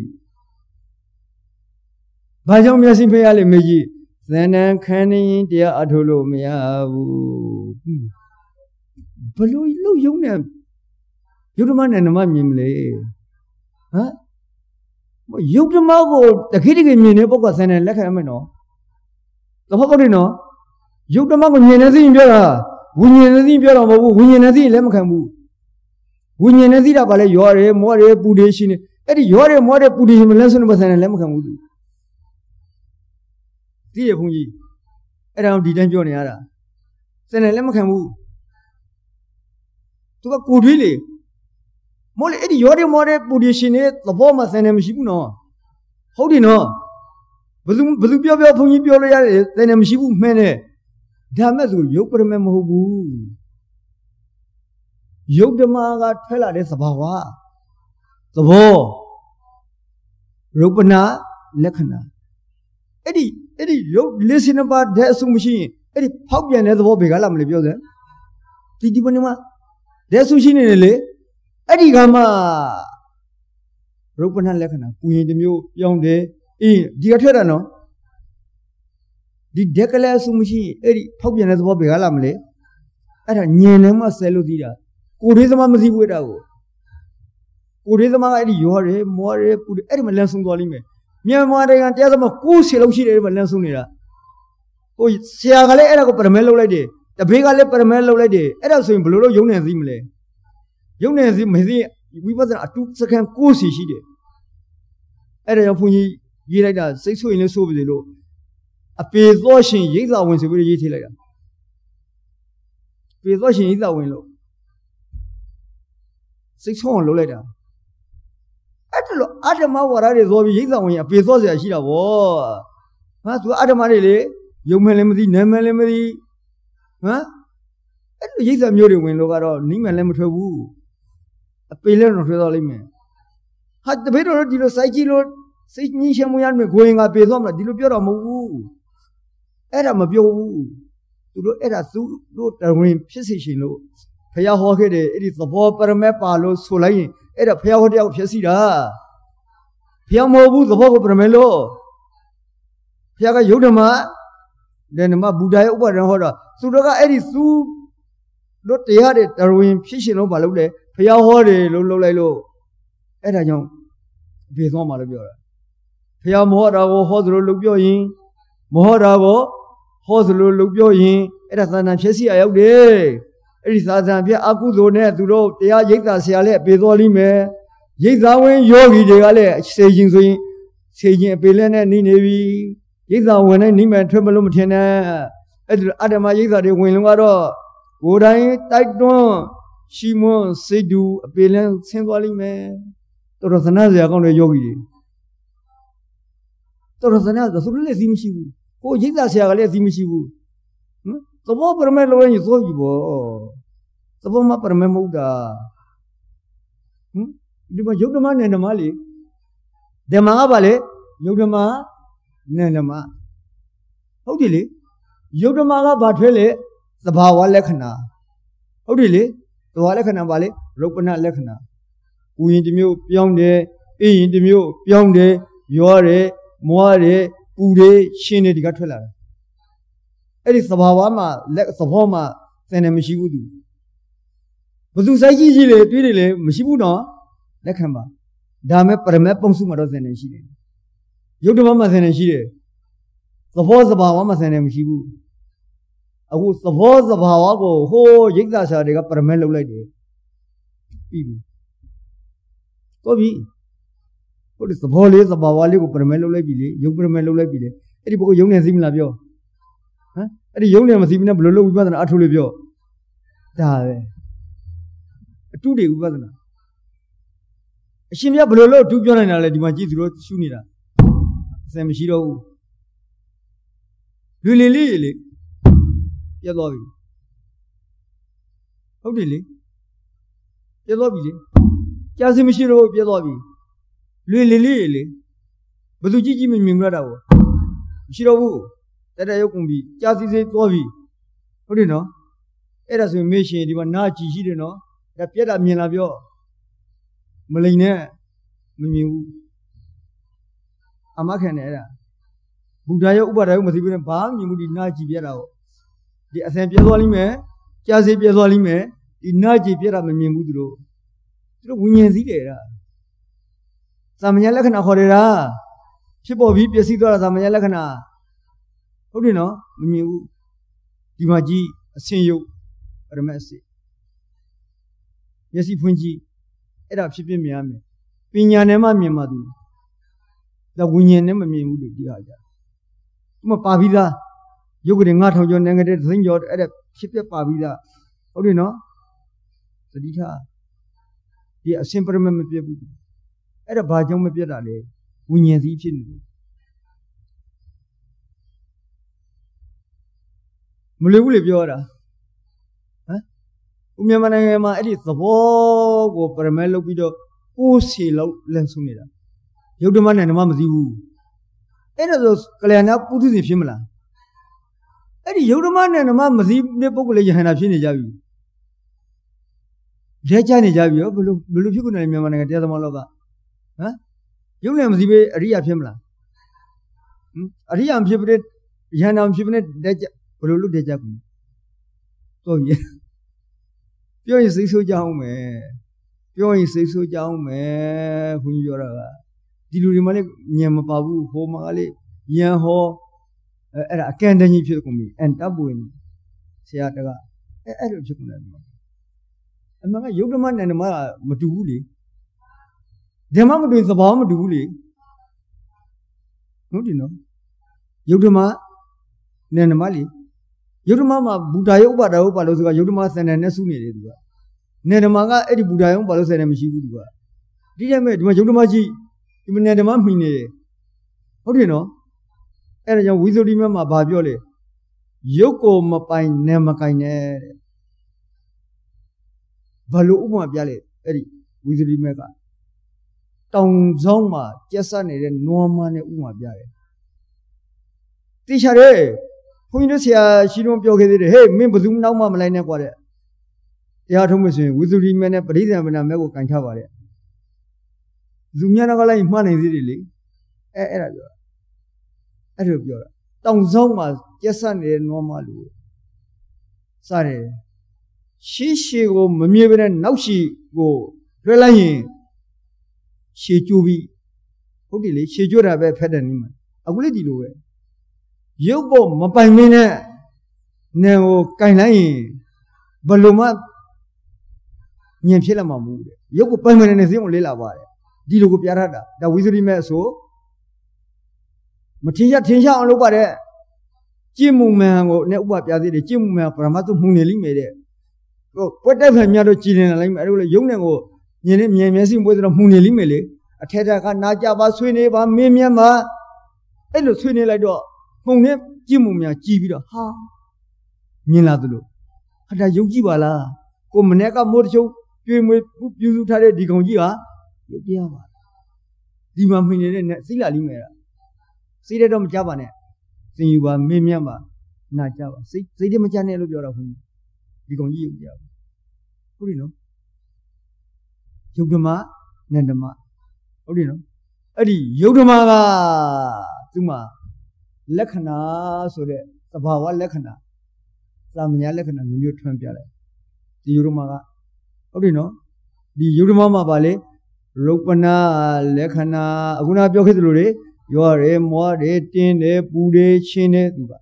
ဘာကြောင့်မျက်စိဖိရလဲမေကြီးသဏ္ဍန်ခန္ဓာရင်တရားအထုလို့မရဘူးဘလို့လို့ယုံနေယုတ်ဓမ္မနဲ့နမမြင်မလဲဟမ်ယုတ်ဓမ္မကိုတခိတကိမြင်တဲ့ပုဂ္ဂိုလ်သဏ္ဍန်လက်ခံရမယ်နော်သဘောပေါက်တယ်နော်ယုတ်ဓမ္မကိုမြင်နေသိရင်ပြောတာဝိညာဉ်နဲ့သိရင်ပြောတာမဟုတ်ဘူးဝိညာဉ်နဲ့သိရင်လက်မခံဘူးဝိညာဉ်နဲ့သိတာပါလေရောရဲမောရဲပူတွေရှိနေအဲ့ဒီရောရဲမောရဲပူတွေရှိမလဲဆိုတော့သဏ္ဍန်လက်မခံဘူးသူသိရဘုန်းကြီးအဲ့ဒါကိုဒီတိုင်းပြောနေရတာစနေလည်းမခံဘူးသူကကိုတွေးလေမို့လေအဲ့ဒီရော်ဒီမော်တဲ့ပိုဒီရှင်ရဲ့သဘောမှစနေမရှိဘူးနော်ဟုတ်တယ်နော်ဘယ်သူဘယ်သူပြောပြောဘုန်းကြီးပြောလို့ရတယ်စနေမရှိဘူးမှန်းတယ်ဒါမဲ့သူရုပ်ပရမေမဟုတ်ဘူးရုပ်ဓမ္မကထွက်လာတဲ့သဘာဝသဘောရုပ်ပနာလက္ခဏာအဲ့ဒီအဲ့ဒီရုပ်လေးစင်းပါတဲ့အစုမရှိရင်အဲ့ဒီဖောက်ပြန်တဲ့သဘောဘယ်ကလာမလဲပြောစမ်းဒီဒီပနေမှာတဲ့အစုရှိနေတယ်လေအဲ့ဒီကမှရုပ်ပနာလက္ခဏာပူရင်တစ်မျိုးပြောင်းတယ်အေးဒီကထွက်တာနော်ဒီဒက်ကလေးအစုမရှိအဲ့ဒီဖောက်ပြန်တဲ့သဘောပဲကလာမလဲအဲ့ဒါညင်လည်းမဆဲလို့သိတာကိုလေးသမားမသိဘူးတာကိုကိုလေးသမားကအဲ့ဒီရောရဲမောရဲပူတယ်အဲ့ဒီမှာလမ်းဆုံးသွားလိမ့်မယ်မြန်မာနိုင်ငံတရားသမားကိုးဆယ်လောက်ရှိတယ်အဲ့ဒီမှာလမ်းဆုံးနေတာဟိုဆရာကလည်းအဲ့ဒါကိုပရမဲလုပ်လိုက်တယ်တပည့်ကလည်းပရမဲလုပ်လိုက်တယ်အဲ့ဒါဆိုရင်ဘယ်လိုလုပ်ယုံနေသိမလဲယုံနေသိမသိဝိပဿနာအတူစကန်ကိုးစီရှိတယ်အဲ့ဒါကြောင့်ဘုန်းကြီးရေးလိုက်တာစိတ်ဆိုရင်လည်းဆိုပါစေလို့အပေသောရှင်ရိတ်သာဝင်ဆိုပြီးရေးထည့်လိုက်တာပေသောရှင်ရိတ်သာဝင်လို့စိတ်ဆုံးအောင်လုပ်လိုက်တာအဲ့ဒါလို့အတ္တမဝါဒတွေသောပြီးရိတ်သာဝင်အပေသောဆရာရှိတာဗောဟာသူအတ္တမတွေလေယုံမယ်လည်းမသိနာမည်လည်းမသိဟမ်အဲ့လိုရိတ်သာမျိုးတွေဝင်လို့ကတော့နိမန်လည်းမထွက်ဘူးအပေလည်းတော့ထွက်သွားလိမ့်မယ်ဟာတပည့်တော်တို့ဒီလိုစိုက်ကြည့်လို့စိတ်ညှိရှမှုရမယ်ကိုရင်ကပေသွားမလားဒီလိုပြောတော့မဟုတ်ဘူးအဲ့ဒါမပြောဘူးသူတို့အဲ့ဒါသူတို့တဝင်ဖြစ်စီရှင်လို့ဖះဟောခဲ့တယ်အဲ့ဒီသဘောပရမဲပါလို့ဆိုလိုက်ရင်အဲ့ဒါဖះဟောတယောက်ဖြစ်စီတာဖះမဟုတ်ဘူးသဘောကိုပရမဲလို့ဖះကယုတ်ဓမ္မတဲ့ဓမ္မဗုဒ္ဓရဲ့ဥပဒေဟောတာသူတို့ကအဲ့ဒီသူတို့တရားတဲ့တဝင်ဖြစ်ရှင်လို့မလုပ်လဲဖះဟောတယ်လို့လုပ်လိုက်လို့အဲ့ဒါကြောင့်ဖေသွားမှာလို့ပြောတာဖះမောတာကိုဟောသလိုလုပ်ပြောရင်မဟောတာကိုဟောသလိုလုပ်ပြောရင်အဲ့ဒါသာသနာဖြစ်စီအရောက်တယ်အဲ့ဒီသာသနာဖြစ်အကုသိုလ်နဲ့သူတို့တရားရိပ်သာဆရာလည်းအပေသွားလိမ့်မယ်ရိပ်သာဝင်ယောဂီတွေကလည်းစေခြင်းဆိုရင်စေခြင်းအပေလဲနဲ့နေနေပြီရိပ်သာဝင်နဲ့နိမန်ထွက်မလို့မထင်နဲ့အဲ့ဒီအတ္တမရိပ်သာတွေဝင်လုံးကတော့ကိုယ်တိုင်တိုက်တွန်းရှိမွန်းစိတ်တူအပေလဲဆင်းသွားလိမ့်မယ်တော်တော်သနာဆရာကောင်းတဲ့ယောဂီတွေတော်တော်သနာဆိုသူလည်းသိမရှိဘူးကိုရိပ်သာဆရာကလည်းသိမရှိဘူးဟမ်သဘောပရမဲလို့ရင်သို့ပြီပေါ့သဘောမပရမဲမဟုတ်တာဟမ်ဒီမှာယုတ်ဓမ္မနဲ့ဓမ္မလေဓမ္မကပါလေယုတ်ဓမ္မနဲ့ဓမ္မဟုတ်တယ်လေယုတ်ဓမ္မကဘာထွဲလေသဘာဝလက္ခဏာဟုတ်တယ်လေသဘာဝလက္ခဏာပါလေရုပ်ပနလက္ခဏာပူရင်တစ်မျိုးပြောင်းတယ်အေးရင်တစ်မျိုးပြောင်းတယ်ရောတယ်မွားတယ်ပူတယ်ရှင်းတယ်ဒီကထွက်လာတယ်အဲ့ဒီသဘာဝမှာလက်သဘောမှာစင်တယ်မရှိဘူးသူဘသူစိုက်ကြည့်ကြည့်လေတွေးတယ်လေမရှိဘူးနော်လက်ခံပါဒါမဲ့ပရမတ်ပုံစုမှာတော့စင်တယ်ရှိတယ်ယုတ်ဓမ္မမှာစင်တယ်ရှိတယ်သဘောသဘာဝမှာစင်တယ်မရှိဘူးအခုသဘောသဘာဝကိုဟိုးရိတ်သာဆရာတွေကပရမတ်လုပ်လိုက်တယ်ပြီးပြီတော့ပြီဟိုဒီသဘောလေးသဘာဝလေးကိုပရမတ်လုပ်လိုက်ပြီလေယုတ်ပရမတ်လုပ်လိုက်ပြီလေအဲ့ဒီဘုကယုံနေသိမလားပြောဟမ်အဲ့ဒီယုံနေမသိဘူးနဲ့ဘယ်လိုလုပ်ဝိပဿနာအထုလို့ပြောဒါပဲအတုတွေဝိပဿနာအရှင်မြတ်ဘယ်လိုလုပ်အတုပြောနိုင်တာလဲဒီမှာကြည့်သူတို့ရှုနေတာအစင်မရှိတော့ဘူးလူလီလေးလေပြတ်သွားပြီဟုတ်တယ်လေပြတ်သွားပြီလေကြာစင်မရှိတော့ပြတ်သွားပြီလူလီလေးလေဘယ်သူကြည့်ကြည့်မမြင်ရတာဘူးမရှိတော့ဘူးတတရုပ်ကုန်ပြီကြာစီစီသွားပြီဟုတ်တယ်နော်အဲ့ဒါဆိုရင်မေးရှင်ဒီမှာနာကြည်ရှိတယ်နော်ဒါပြက်တာမြင်လာပြောမလိန်နဲ့မမြင်ဘူးအမခံတယ်အဲ့ဒါဘုရားရဲ့ဥပါဒယုမသိဘူးနဲ့ဘာမြင်မှုဒီနာကြည်ပြက်တာကိုဒီအစင်ပြက်သွားလိမ့်မယ်ကြာစီပြက်သွားလိမ့်မယ်ဒီနာကြည်ပြက်တာမမြင်ဘူးသူတို့သူတို့ဝိညာဉ်စည်းတယ်ဒါသာမညာလက္ခဏာခေါ်တယ်ဒါဖြစ်ပေါ်ပြီးပျက်စီးသွားတာသာမညာလက္ခဏာဟုတ်တယ်နော်မမြင်ဘူးဒီမှာကြည့်အစင်ယုတ်ပရမတ်စေမျက်စိဖွင့်ကြည့်အဲ့ဒါဖြစ်ဖြစ်မြင်ရမယ်ပညာနဲ့မှမြင်မှသူဒါဝိညာဉ်နဲ့မမြင်ဘူးဒီဟာကြဒီမှာပါပြီးသားယုတ်ကလေးငါးထောင်ကျော်နိုင်ငံတဲ့သိန်းကျော်အဲ့ဒါဖြစ်ပြပါပြီးသားဟုတ်တယ်နော်သတိထားဒီအစင်ပရမတ်မပြတ်ဘူးအဲ့ဒါဘာကြောင့်မပြတ်တာလဲဝိညာဉ်စည်းဖြစ်နေတယ်မလွယ်ဘူးလေပြောရတာဟမ်ဦးမြန်မာနိုင်ငံမှာအဲ့ဒီသဘောကိုပရမတ်လုပ်ပြီးတော့ကိုးစီလောက်လန့်ဆုံးနေတာယုတ်ဓမ္မနဲ့ဓမ္မမသိဘူးအဲ့ဒါဆိုကလျာဏပုထုဇဉ်ဖြစ်မလားအဲ့ဒီယုတ်ဓမ္မနဲ့ဓမ္မမသိတဲ့ပုဂ္ဂိုလ်ယဟန္တာဖြစ်နေကြပြီလဲချနေကြပြီရောဘယ်လိုဘယ်လိုဖြစ်ကုန်တယ်မြန်မာနိုင်ငံတရားသမားလောကဟမ်ယုတ်လည်းမသိပဲအရိယာဖြစ်မလားဟမ်အရိယာဖြစ်ပြီး Yanam Shibnet Deja Pulu Deja. So, yeah. Pure is so young, man. Pure is so young, man. Who you are. Dilurimale Yamapabu, Homali, Yanho, a candany Chilcumi, and Tabuin. Seataga. I don't chicken. Among a Yogaman and a Matuli. The mamma doing the bomb Duli. No, you know. Yogama Nenamali. Yogama Budayo Badao Palosa, Yogama and Nesuni. Nenamaga, Eddie Budayo Palos and Mishigua. Did I make my Yogamaji? Even Nedamamine. How do you know? And a young wizard remember Babiole. Yoko Mapai Nemakaine Balu Uma Biale, Eddie, wizard remember. Tong Zoma, Jessan and Norman Uma Biale. Tishare, Puinasia, she don't be okay. Hey, member Zoom now, Mamma Lane, what? They are Thomas, wizard remember, but he's never a mego can cover it. Zumiana in money, really. Era. Tong Zoma, Jessan and Normal. Sorry. She she go, Mamivan, now she go, relying. She chubi. Hopefully, she should have a pattern. I will let you do it. You go, Mapai Mina. No, Kainai. Baluma Niamshela Mamu. You go permanent as you lila by. Dilugo Piarada. The wizard meso. Matisha Tinsha on Lopare. Jimu Mango, Network Yazi, Jimu Pramato Muneli made it. Whatever Miado Chilin, I will young go. Yenim Yamasi was a Muneli mele. A Tedaka Najaba Swine, Mimiama. Elo Swine Lado. Mune Jimumia Jibida. Ha. Miladu. Ada Yogibala. Comaneka Morcho. You tell it, Digongia. Yogiama. Dimamine, Silla Limera. See that on Javane. See you are Mimiama. Najava. See, see the Machanel of your home. Digongia. Who do you know? Yogama, Nandama. What do you know? Adi Yogama Tuma Lekana, so that Sabawa Lekana. Samia Lekana, new Trampiale. The Yurumaga. What do you know? The Yurumama Valley, Lopana, Lekana, Aguna Biokedure, you are a more eighteen, a Bude, Chine, Duba.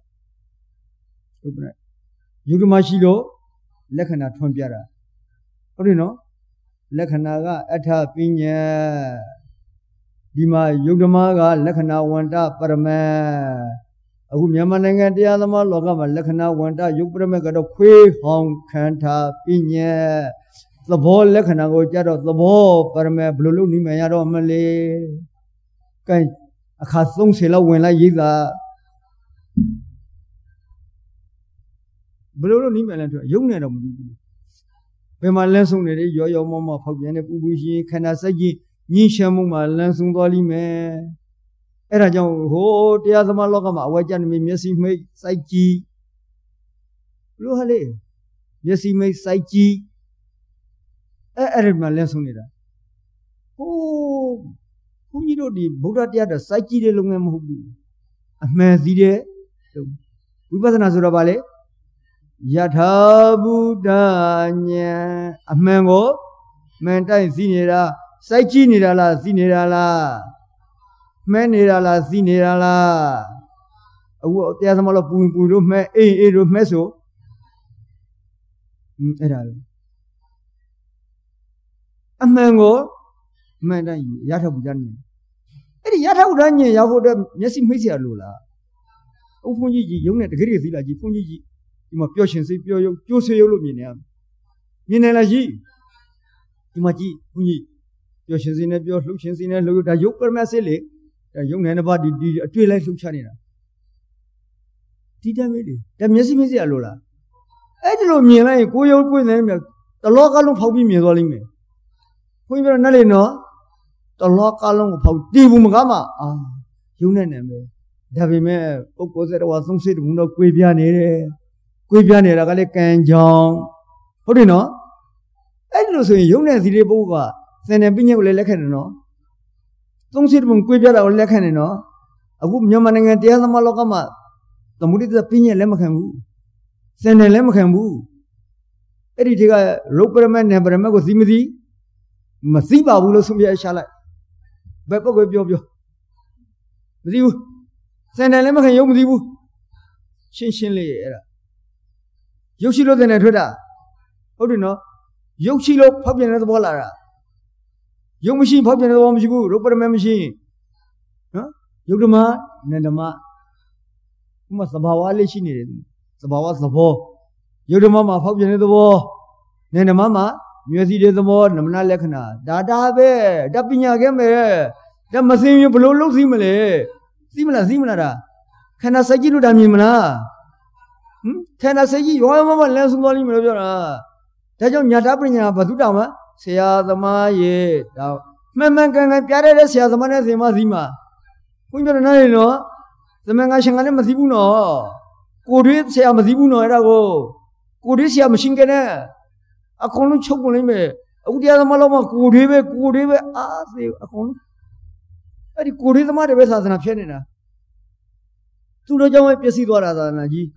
Yurumashido, Lekana Trampiara. What do you know? Lekanaga Ata Pinya Dima Yugamaga Lekana Wanda Parama Agumiamananga Dialama Logama Lekana Wanda Yubrama got a quay home canta Pinya the ball Lekanago Jado the ball Parama Blue Nimayado Malay Kind a Kasung Silla when I yiza Blue Nimayado Young Nedam. When my lesson is your mamma for Vienna Bushi, can I say ye shamu my lesson dolly me? Era young ho, the other malogama, wajan me messy make psyche. Luhale, yes, he makes psyche. I read my lesson. Oh, who you know the Buddha theatre, psyche de lungam hubu. A mazide. We was an Azurabale. Yatha Buddhanya Amengo Mentai Zinera Saichi Nirala Zinera Menirala Zinera Tiasamala Pumpu me e meso Amengo Mentai Yatha Buddhanya Eddie Yatha Buddhanya Yavoda Nessim Misia Lula Ufunji Young at the Grizilla Funji. You must be patient, you must be patient. You must be patient. You must be patient. You must be patient. You must be patient. You must be patient. You must be patient. You must be patient. You must be patient. You must be patient. You must be patient. You must be patient. Quibiana Galecan Jong. What do you know? I don't know, you know, the Boga, send a pinion lecano. Don't sit from Quibia or lecano. A good Yaman and the other Malogama. သမုဒိတပညာလည်းမခံဘူးစင်တယ်လည်းမခံဘူးအဲ့ဒီတည်းကရုပ်ပရမတ်နဲ့ပရမတ်ကိုသိမသိမသိပါဘူးလို့ဆုံးဖြတ်ရှာလိုက်ဘယ်ပုဂ္ဂိုလ်ပြောပြောမသိဘူးစင်တယ်လည်းမခံရုပ်မသိဘူးရှင်းရှင်းလေးအဲ့ဒါရုပ်ရှိလို့စင်တယ်ထွက်တာဟုတ်တယ်နော်ရုပ်ရှိလို့ဖောက်ပြန်တဲ့သဘောလာတာရုပ်မရှိဖောက်ပြန်တဲ့သဘောမရှိဘူးရုပ်ပရမတ်မရှိနော်ယုတ်ဓမ္မနန္ဓမဥမာသဘာဝလေးရှိနေတယ်သဘာဝသဘောယုတ်ဓမ္မမှာဖောက်ပြန်တဲ့သဘောနန္ဓမမှာမျက်စိတဲ့သဘောနမနာလက္ခဏာဒါတာပဲဓပညာခဲမဲ့ဒါမသိရင်ဘလို့လုံးသိမလဲသိမလားသိမလားဒါခန္ဓာစိတ်ကြီးလို့ဒါမြင်မလားဟမ်ခန္ဓာစိတ်ကြီးရောမမလန်းဆုံးသွားလိမ့်မယ်လို့ပြောတာဒါကြောင့်ညာတပညာဘသူတောင်မှဆရာသမားရဲ့ဒါမှန်မှန်ကန်ကန်ပြရတဲ့ဆရာသမားနဲ့ဆင်မသိမှာဘုန်းကြီးတို့နားလေနော်သမန်ငါရှင်ကလည်းမသိဘူးနော်ကိုတွေးဆရာမသိဘူးနော်အဲ့ဒါကိုကိုတွေးဆရာမရှင်းကြနဲ့အကုန်လုံးချုပ်ကုန်လိမ့်မယ်အခုတရားသမားလောက်မှကိုတွေးပဲကိုတွေးပဲအားစေအကုန်လုံးအဲ့ဒီကိုတွေးသမားတွေပဲသာသနာဖြစ်နေတာသူတို့ကြောင့်ပဲပျက်စီးသွားတာသာသနာကြီး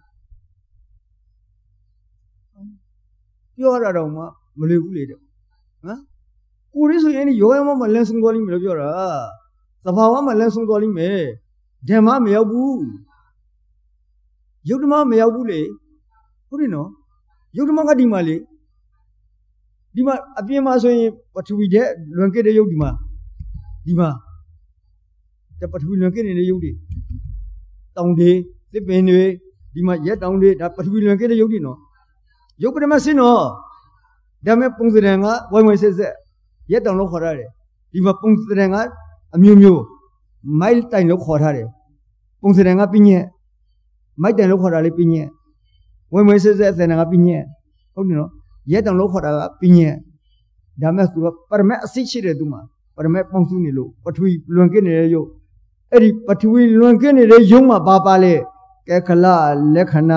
ပြောရတော့မှမလွယ်ဘူးလေတဲ့ဟမ်ကိုတွေးဆိုရင်ဒီယောဂမမလန်းဆုံးသွားလိမ့်မယ်လို့ပြောတာသဘာဝမှာလန်းဆုံးသွားလိမ့်မယ်ဓမ္မမရောက်ဘူးယုတ်ဓမ္မမရောက်ဘူးလေဟုတ်တယ်နော်ယုတ်ဓမ္မကဒီမှာလေဒီမှာအပြင်မှာဆိုရင်ပထဝီတဲ့လွန်ခဲ့တဲ့ယုတ်ဒီမှာဒီမှာတပထဝီလွန်ခဲ့နေတဲ့ယုတ်တွေတောင်တွေသစ်ပင်တွေဒီမှာရက်တောင်တွေဒါပထဝီလွန်ခဲ့တဲ့ယုတ်တွေနော်ယုတ်ပထမစင်းနော်ဒါမဲ့ပုံစံကဝိုင်းဝိုင်းဆက်ဆက်ရက်တောင်လို့ခေါ်ရတယ်ဒီမှာပုံစံကအမျိုးမျိုးမိုက်တိုင်လို့ခေါ်ထားတယ်ပုံစံကပြင်းညက်မိုက်တိုင်လို့ခေါ်တာလေးပြင်းညက်ဝိုင်းဝိုင်းဆက်ဆက်စံကပြင်းညက်ဟုတ်တယ်နော်ရက်တောင်လို့ခေါ်တာကပြင်းညက်ဒါမဲ့သူကပရမတ်အစိတ်ရှိတယ်သူမှာပရမတ်ပေါင်းစုနေလို့ပထဝီလွန်ကင်းနေတဲ့ယုတ်အဲ့ဒီပထဝီလွန်ကင်းနေတဲ့ယုတ်မှာပါပါလေကဲခလလက္ခဏာ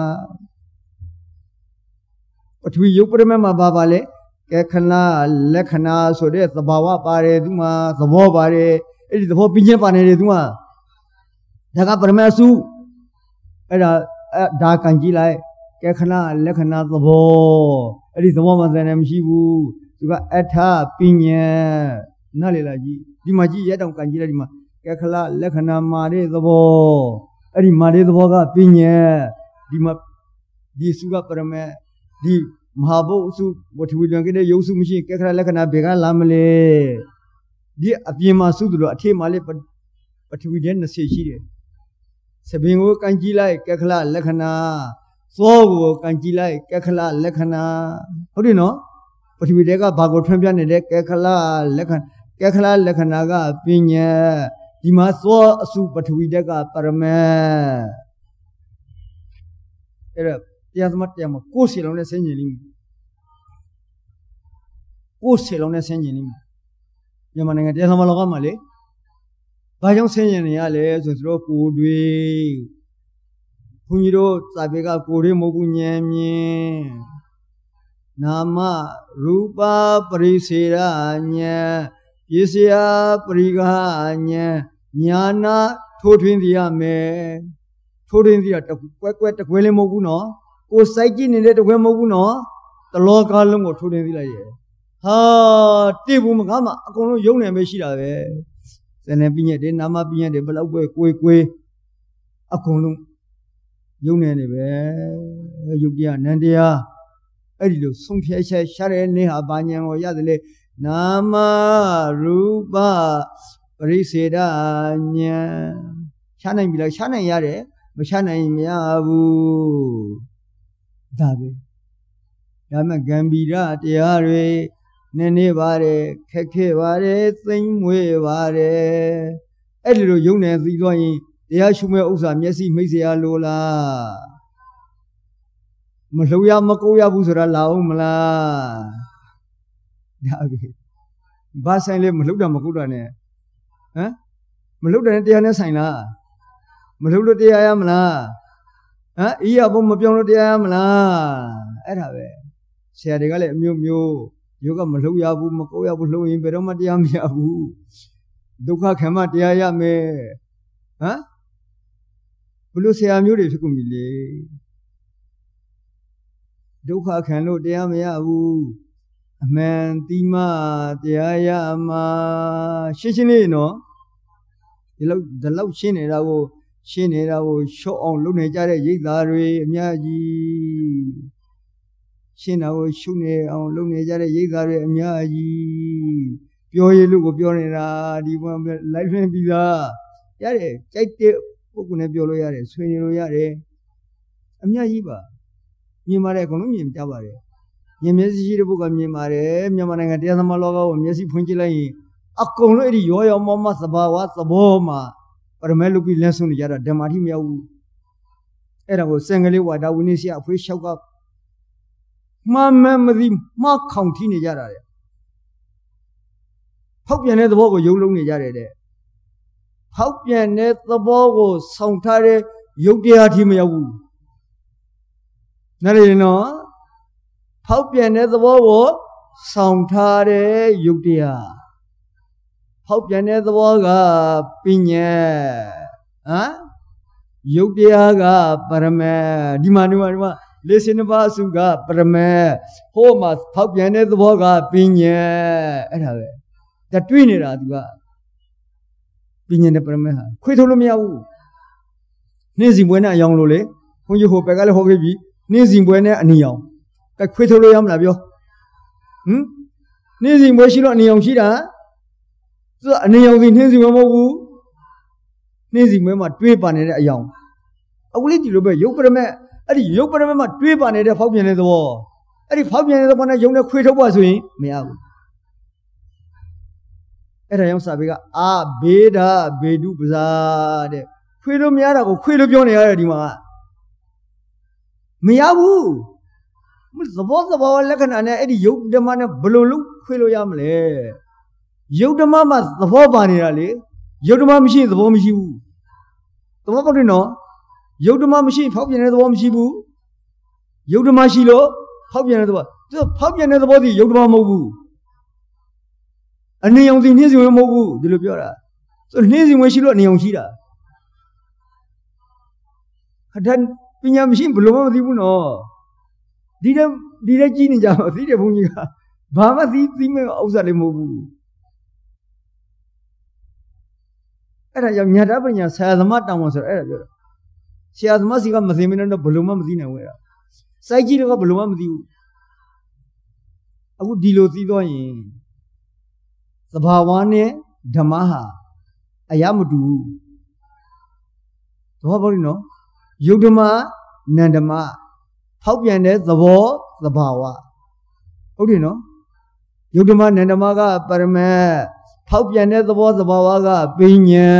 ပထဝီယုတ်ပရမတ်မှာပါပါလေကဲခဏလက္ခဏာဆိုတဲ့သဘာဝပါတယ်သူမှာသဘောပါတယ်အဲ့ဒီသဘောပြင်းပြပါနေတယ်သူမှာဒါကပရမတ်စုအဲ့ဒါဒါကန်ကြည့်လိုက်ကဲခဏလက္ခဏာသဘောအဲ့ဒီသဘောမှသင်တယ်မရှိဘူးသူကအထပညာနားလေလားကြီးဒီမှာကြည့်ရတောင်ကန်ကြည့်လိုက်ဒီမှာကဲခဏလက္ခဏာမာတဲ့သဘောအဲ့ဒီမာတဲ့သဘောကပညာဒီမှာဒီစုကပရမတ်ဒီမဟာဘုစုဝတ္ထဝီလွန်ကတဲ့ရုပ်စုမရှိကဲခဏလက္ခဏာဘယ်ကလာမလဲဒီအပြင်မှာစုသူတို့အထေမှာလေပထဝီတဲ့နှစ်ဆရှိတယ်စပင်ကိုကန်ကြည့်လိုက်ကဲခဏလက္ခဏာသောကိုကန်ကြည့်လိုက်ကဲခဏလက္ခဏာဟုတ်တယ်နော်ပထဝီတဲ့ကဘာကိုထွန်းပြနေတဲ့ကဲခဏလက္ခဏာကဲခဏလက္ခဏာကပညာဒီမှာသောအစုပထဝီတဲ့ကပရမတ်အဲ့ဒါတရားသမတ်တရားမှာကိုယ်စီလုံးနဲ့ဆင်းကျင်လိမ့်မယ်ကိုယ်စီလုံးနဲ့ဆင်းကျင်လိမ့်မယ်မြန်မာနိုင်ငံတရားသမတ်လောကမှာလေဘာကြောင့်ဆင်းကျင်နေရလဲဆိုတော့ကိုယ်တွေဘုန်းကြီးတို့စာပေကကိုယ်တွေမဟုတ်ဘူးဉာဏ်မြင်နာမရူပပရိစေရဉာဏ်ပစ္စယပရိကဉာဏ်ညာနာထိုးထွင်းစီရမယ်ထိုးထွင်းစီရတကွဲကွဲတကွဲလေးမဟုတ်ဘူးနော်ကိုယ်စိုက်ကြည့်နေတဲ့တကွဲမဟုတ်ဘူးနော်တလောကလုံးကိုထိုးထွင်းစီလိုက်ရဲ့ဟာတိဘူးမကားမှာအကုန်လုံးယုံနေပဲရှိတာပဲစနေပြည့်ညက်တယ်နာမပြည့်ညက်တယ်ဘလောက်ပဲကိုယ်ကိုယ်အကုန်လုံးယုံနေနေပဲယုတ်တရားနန္တရားအဲ့ဒီလိုဆုံးဖြတ်ချက်ရှာတဲ့နေဟာဘာဉာဏ်ကိုရတယ်လေနာမရူပပရိစေဒဉာဏ်ရှာနိုင်ပြီလားရှာနိုင်ရတယ်မရှာနိုင်မရဘူးဒါပဲဒါမှဂံဗီရတရားတွေနည်းနည်းပါတယ်ခက်ခဲပါတယ်သိမ့်မွေးပါတယ်အဲ့ဒီလိုယုံနေသိသွားရင်တရားရှုမဲ့ဥစ္စာမျက်စိမိတ်เสียလိုလားမလှုပ်ရမကိုရဘူးဆိုတာလာအောင်မလားဒါပဲဘာဆိုင်လဲမလှုပ်တာမကုတ်တာနဲ့ဟမ်မလှုပ်တယ်တရားနဲ့ဆိုင်လားမလှုပ်လို့တရားရမလားဟမ်အေးရဘုံမပြောင်းလို့တရားရမလားအဲ့ဒါပဲဆရာတွေကလည်းအမျိုးမျိုးယောဂမလှုပ်ရဘူးမကိုရဘူးလှုပ်ရင်ဘယ်တော့မှတရားမရဘူးဒုက္ခခံမှတရားရမယ်ဟမ်ဘလို့ဆရာမျိုးတွေဖြစ်ကုန်ပြီလေဒုက္ခခံလို့တရားမရဘူးအမှန်တိမတရားရမှာရှင်းရှင်းလေးနော်ဒီလောက်ဒီလောက်ရှင်းနေတာကိုရှင်းနေတာကိုရှော့အောင်လုပ်နေကြတဲ့ရိပ်သားတွေအများကြီးရှင်းတာကိုရှုနေအောင်လုပ်နေကြတဲ့ရိပ်သားတွေအများကြီးပြောရလို့ကိုပြောနေတာဒီဘက်လိုက်လွှင့်ပြီးသားရတယ်ကြိုက်တဲ့ပုဂ္ဂိုလ်နဲ့ပြောလို့ရတယ်ဆွေးနွေးလို့ရတယ်အများကြီးပါမြင်ပါတယ်အကုန်လုံးမြင်ကြပါတယ်မြင်မျက်စိရှိတဲ့ပုဂ္ဂိုလ်မြင်ပါတယ်မြန်မာနိုင်ငံတရားသမားလောကကိုမျက်စိဖွင့်ကြည့်လိုက်ရင်အကုန်လုံးအဲ့ဒီရောရောမောမောသဘာဝသဘောမှာပရမဲလုပြီးလက်ဆုံးနေကြတာဓမ္မတိမရောက်ဘူးအဲ့ဒါကိုစံကလေးဝါဒဝိနည်းဆရာအဖွေးလျှောက်ကမှန်မှန်မသိမှားခေါင်ထိနေကြတာတဲ့ဖောက်ပြန်တဲ့သဘောကိုယုံလုံးနေကြတယ်တဲ့ဖောက်ပြန်တဲ့သဘောကိုဆောင်ထားတဲ့ယုတ်တရားထိမရောက်ဘူးနားလည်နော်ဖောက်ပြန်တဲ့သဘောကိုဆောင်ထားတဲ့ယုတ်တရားဖောက်ပြန်တဲ့သဘောကပညာဟမ်ယုတ်တရားကပရမေဒီမှာဒီမှာဒီမှာလေးစင်ပါးစုကပရမေဟိုမှာဖောက်ပြန်တဲ့သဘောကပညာအဲ့ဒါပဲဒါတွေးနေတာသူကပညာနဲ့ပရမေဟာခွေထုတ်လို့မရဘူးနှင်းစီပွဲနဲ့အယောင်လို့လေဘုန်းကြီးဟိုဘက်ကလည်းဟောခဲ့ပြီနှင်းစီပွဲနဲ့အနီရောင်ကဲခွေထုတ်လို့ရမလားပြောဟမ်နှင်းစီပွဲရှိလို့အနီရောင်ရှိတာသူကအနီရောင်စီနှင်းစီပွဲမဟုတ်ဘူးနှင်းစီပွဲမှာတွေးပါနေတဲ့အယောင်အခုလေးဒီလိုပဲရုပ်ပရမေအဲ့ဒီရုပ်ပရမေမှာတွေးပါနေတဲ့ဖောက်ပြန်တဲ့သဘောအဲ့ဒီဖောက်ပြန်တဲ့သဘောနဲ့ယုံနဲ့ခွေထုတ်ပါဆိုရင်မရဘူးအဲ့ဒါကြောင့်စာပေကအာဘေဒဘေဒုပဇာတဲ့ခွေလို့မရတာကိုခွေလို့ပြောနေရတယ်ဒီမှာမရဘူးသဘောသဘောလက္ခဏာနဲ့အဲ့ဒီယုတ်ဓမ္မနဲ့ဘယ်လိုလုပ်ခွေလို့ရမလဲယုတ်ဓမ္မမှာသဘောပါနေတာလေယုတ်ဓမ္မမရှိရင်သဘောမရှိဘူးသဘောပေါက်တယ်နော်ယုတ်ဓမ္မမရှိရင်ဖောက်ပြန်တဲ့သဘောမရှိဘူးယုတ်ဓမ္မရှိလို့ဖောက်ပြန်တဲ့သဘောသူဖောက်ပြန်တဲ့သဘောစီယုတ်ဓမ္မမဟုတ်ဘူးအနေအောင်စီနှင်းစီဝင်မဟုတ်ဘူးဒီလိုပြောတာဆိုနှင်းစီဝင်ရှိလို့အနေအောင်ရှိတာအထက်ပညာမရှိဘယ်လိုမှမသိဘူးနော်ဒီတဲ့ဒီတဲ့ကြီးနေကြတော့သိတဲ့ဘုန်းကြီးကဘာမှသိသိမဲ့ဥစ္စာလေးမဟုတ်ဘူးအဲ့ဒါကြောင့်ညာတပညာဆရာသမားတောင်းပါဆိုတော့အဲ့ဒါပြောတာဆရာသမားစီကမသိမနဲ့တော့ဘယ်လိုမှမသိနိုင်ဘူးအဲ့ဒါစိုက်ကြီးတော့ဘယ်လိုမှမသိဘူးအခုဒီလိုသိတော့ရင်သဘာဝနဲ့ဓမ္မဟာအရာမတူဘူးသဘောပေါက်ပြီနော်ယုတ်ဓမ္မနန္ဓမ္မဖောက်ပြန်တဲ့သဘောသဘာဝဟုတ်တယ်နော်ယုတ်ဓမ္မနန္ဓမ္မကပရမေဖောက်ပြန်တဲ့သဘောသဘာဝကပညာ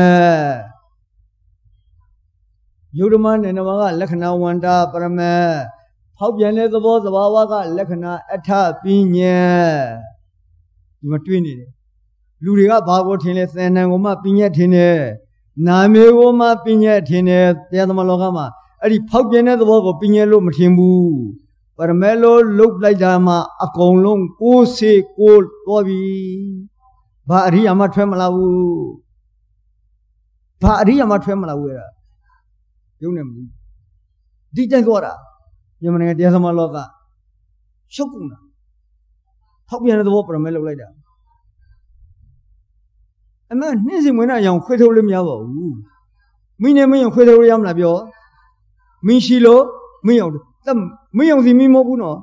ယုတ်ဓမ္မနန္ဓမ္မကလက္ခဏာဝန္တာပရမေဖောက်ပြန်တဲ့သဘောသဘာဝကလက္ခဏာအထပညာဒီမှာတွင်းနေတယ်လူတွေကဘာကိုထင်လဲသင်္နံကိုမှပညာထင်တယ်နာမေကိုမှပညာထင်တယ်တရားသမားလောကမှာအဲ့ဒီဖောက်ပြန်တဲ့သဘောကိုပညာလို့မထင်ဘူးပရမဲလို့လုတ်လိုက်တာမှအကုန်လုံးကိုယ်စေကိုယ်တော်ပြီဘာအရိယာမထွက်မလာဘူးဘာအရိယာမထွက်မလာဘူးအဲ့ဒါရုံနေမလို့ဒီတိုင်သွားတာမြန်မာနိုင်ငံတရားသမားလောကရှုပ်ကုန်တာဖောက်ပြန်တဲ့သဘောပရမဲလုတ်လိုက်တာအမှန်နှင်းစင်ဝင်တဲ့အရောင်ခွေထုတ်လို့မရပါဘူးမိနေမင်းရောခွေထုတ်လို့ရမလားပြောမင်းရှိလို့မင်းရောတက်မင်းရောစီမင်းမဟုတ်ဘူးနော်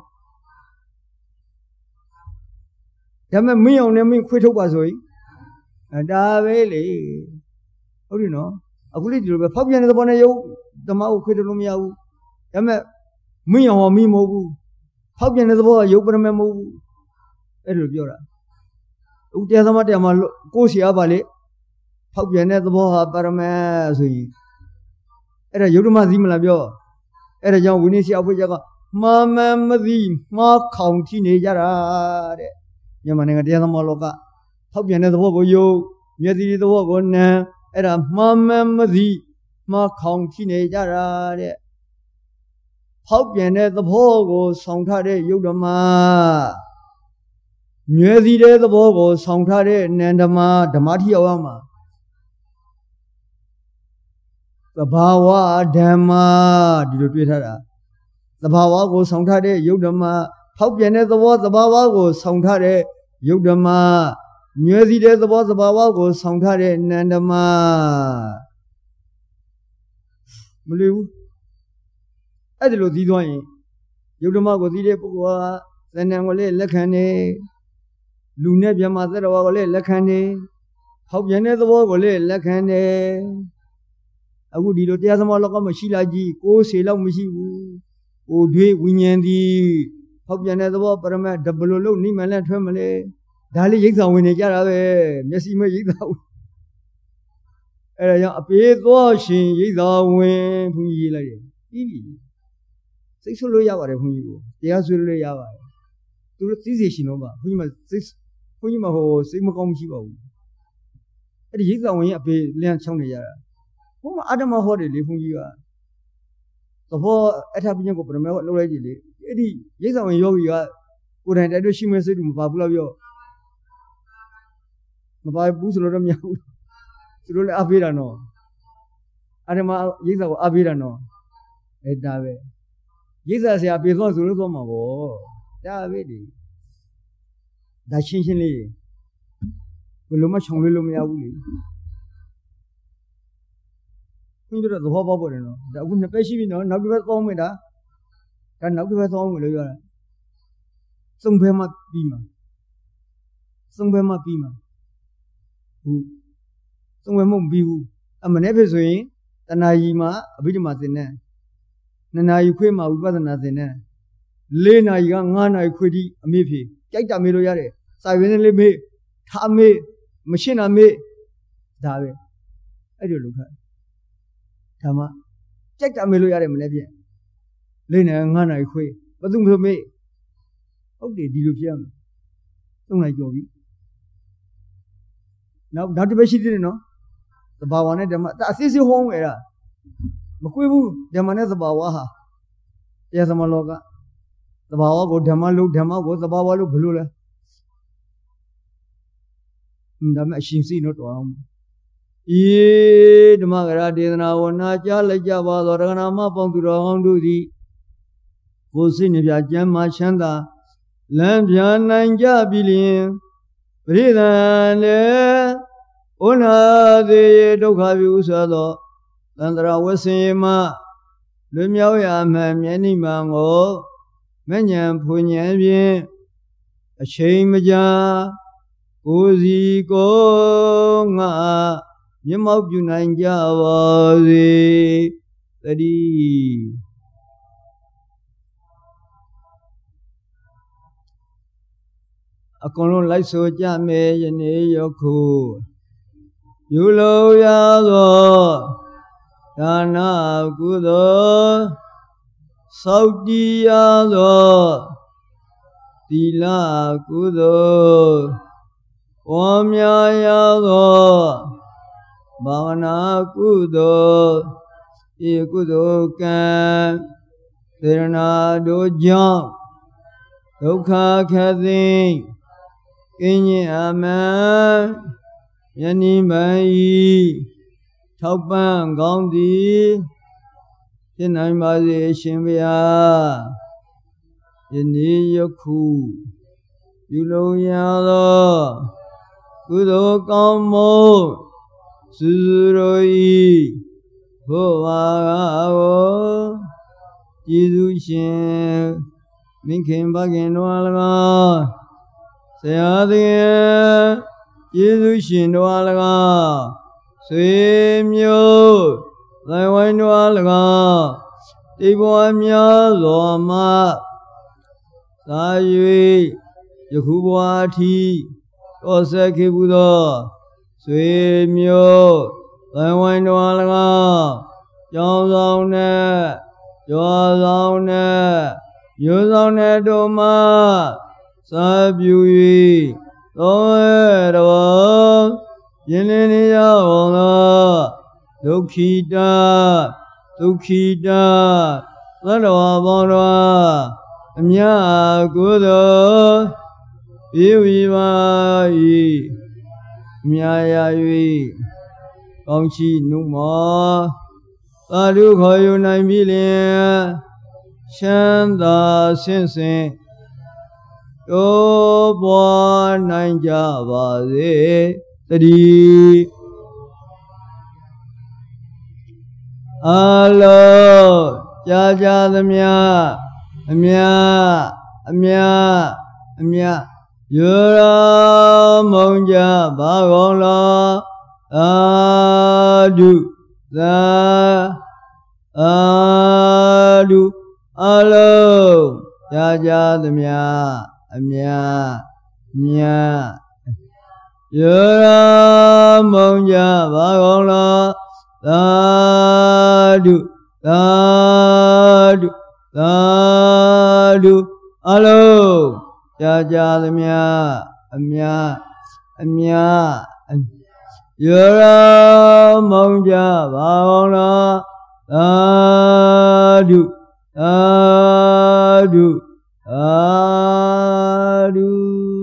ဒါပေမဲ့မင်းရောနဲ့မင်းခွေထုတ်ပါဆိုရင်အဲဒါပဲလေဟုတ်ပြီနော်အခုလေးဒီလိုပဲဖောက်ပြန်တဲ့သဘောနဲ့ယုတ်ဓမ္မကိုခွေထုတ်လို့မရဘူးဒါပေမဲ့မင်းရောမင်းမဟုတ်ဘူးဖောက်ပြန်တဲ့သဘောကယုတ်ပရမေမဟုတ်ဘူးအဲ့လိုပြောတာဥတရားသမားတရားမှာကိုယ်စီအားပါလေဖောက်ပြန်တဲ့သဘောဟာပရမေဆိုရင်အဲ့ဒါယုတ်ဓမ္မသိမလားပြောအဲ့ဒါကြောင့်ဝိနည်းဆရာအဖွဲ့ကမှန်မှန်မသိမှားခေါင်ထိနေကြတာတဲ့မြန်မာနိုင်ငံတရားသမားလောကဖောက်ပြန်တဲ့သဘောကိုယုတ်မျက်စိသဘောကိုနံအဲ့ဒါမှန်မှန်မသိမှားခေါင်ထိနေကြတာတဲ့ဖောက်ပြန်တဲ့သဘောကိုဆောင်ထားတဲ့ယုတ်ဓမ္မညွယ်စီတဲ့သဘောကိုဆောင်ထားတဲ့နန္ဓမ္မဓမ္မတိရောက်ရမှာ the Bawa Dhamma, did you treat her? The Bawa goes Santare, Yudama, Paupian the was the Bawa goes Santare, Yudama, Music the was the Bawa goes Santare, Nandama. Blue Adelo Didoin, Yudama goes the Pua, then Angole Lacane, Lunebia Mother of Ole Lacane, Paupian the Wogole Lacane. I would do the other Machila, go sail on Michi, O Dwe Winyandi, Hopiana, Parama, double low, Niman, family, Dali Yixa when a Yara, Messima Yixa. A paid washing Yixa when Pungi. Six Solo Yava from you, the Azul Yava. To the Tizishinova, Puma six Puma ho, Simacom Chivo. At Yixa when you pay Leon Chonaya. Whom Adama Hori live from you are. The whole Atapian of Promo already. Eddie, yes, when you are good and I she message to Pablo. My boots of them, you roll Abirano. Adama, yes, Abirano. Ed Dave. Yes, I say, I belong to Roma. Davidi. That's changing. Will much on Willumia. The whole bubble, that wouldn't pay she know, not give us home with her. Can not give us home with her. Some Bema Pima. Some Bema Pima. Who? Some Bema Biu. I'm an episode, and Naima, a bit of Martin. Nana, you quit my brother nothing. Lena, young man, I quit a mippy. Take a middle yare. Silently me, Tammy, machine on me. David. I do look at. Tama, check that Melo Yare Manabian. Lena and Hana Quay, but don't know me. How did you jam? Don't like Jovi. Now, not the best she didn't know. The Bawana, that's easy home era. Makubu, the Manas of Bawaha. Yes, a Maloga. The Bawa go Damalu, Dama goes the Bawalu Blula. The machine see not one. Ye the Magaradi now, Naja, Java, Lorana, Pontura, Dudi. Cosinivia Gemma Chanda, Lambian Nanja Billion, Bridan, Ona de Dokaviusado, Landra Wasima, Lumia, Mammy Mango, Manyan Punyan, a shame ja, Uzi go. Yamau Junanja was the a colon like so jame and yoku. You lo yalo Dana Gudo Saudi yalo Tila Gudo Omya yalo Bhavana Kudo, Ikudo Kan, Tirana Dojam, Dokha Kathing, Kinyi Aman, Yani Mai, Taupan Gandhi, Tinamadi Shimbya, Yini Yaku, Yulo Yalo, Kudo Kamo. Suroi, Hoa, Jesus, Minkin Bagin Walaga, Sayadi, Jesus Walaga, Swim you, Thy wine Walaga, Tiboamia Loma, Sayi, Yakubuati, Osaki Buddha. Swim you, I went to Alaga, John on it, you're on it, you're on it, Doma, Sabu, oh, Yeninia, Dokita, Dokita, Lada Bona, Mia, good, Iwi. Maya Yui, Gongchi Numa, သာဓုခေါ်ယူနိုင်ပြီလျင်ချမ်းသာဆင်းဆင်းတိုးပွားနိုင်ကြပါစေတည်းအလုံးကြာကြာသမျှအမြအမြအမြယောရမုံကြပါကုန်လောသာဓုသာသာဓုအလုံးကြာကြာသမျှအမြမြယောရမုံကြပါကုန်လောသာဓုသာဓုသာဓုအလုံးကြာကြာသမျှအမြအမြယောရမုံကြပါကုန်လောသာဓုသာဓုသာဓု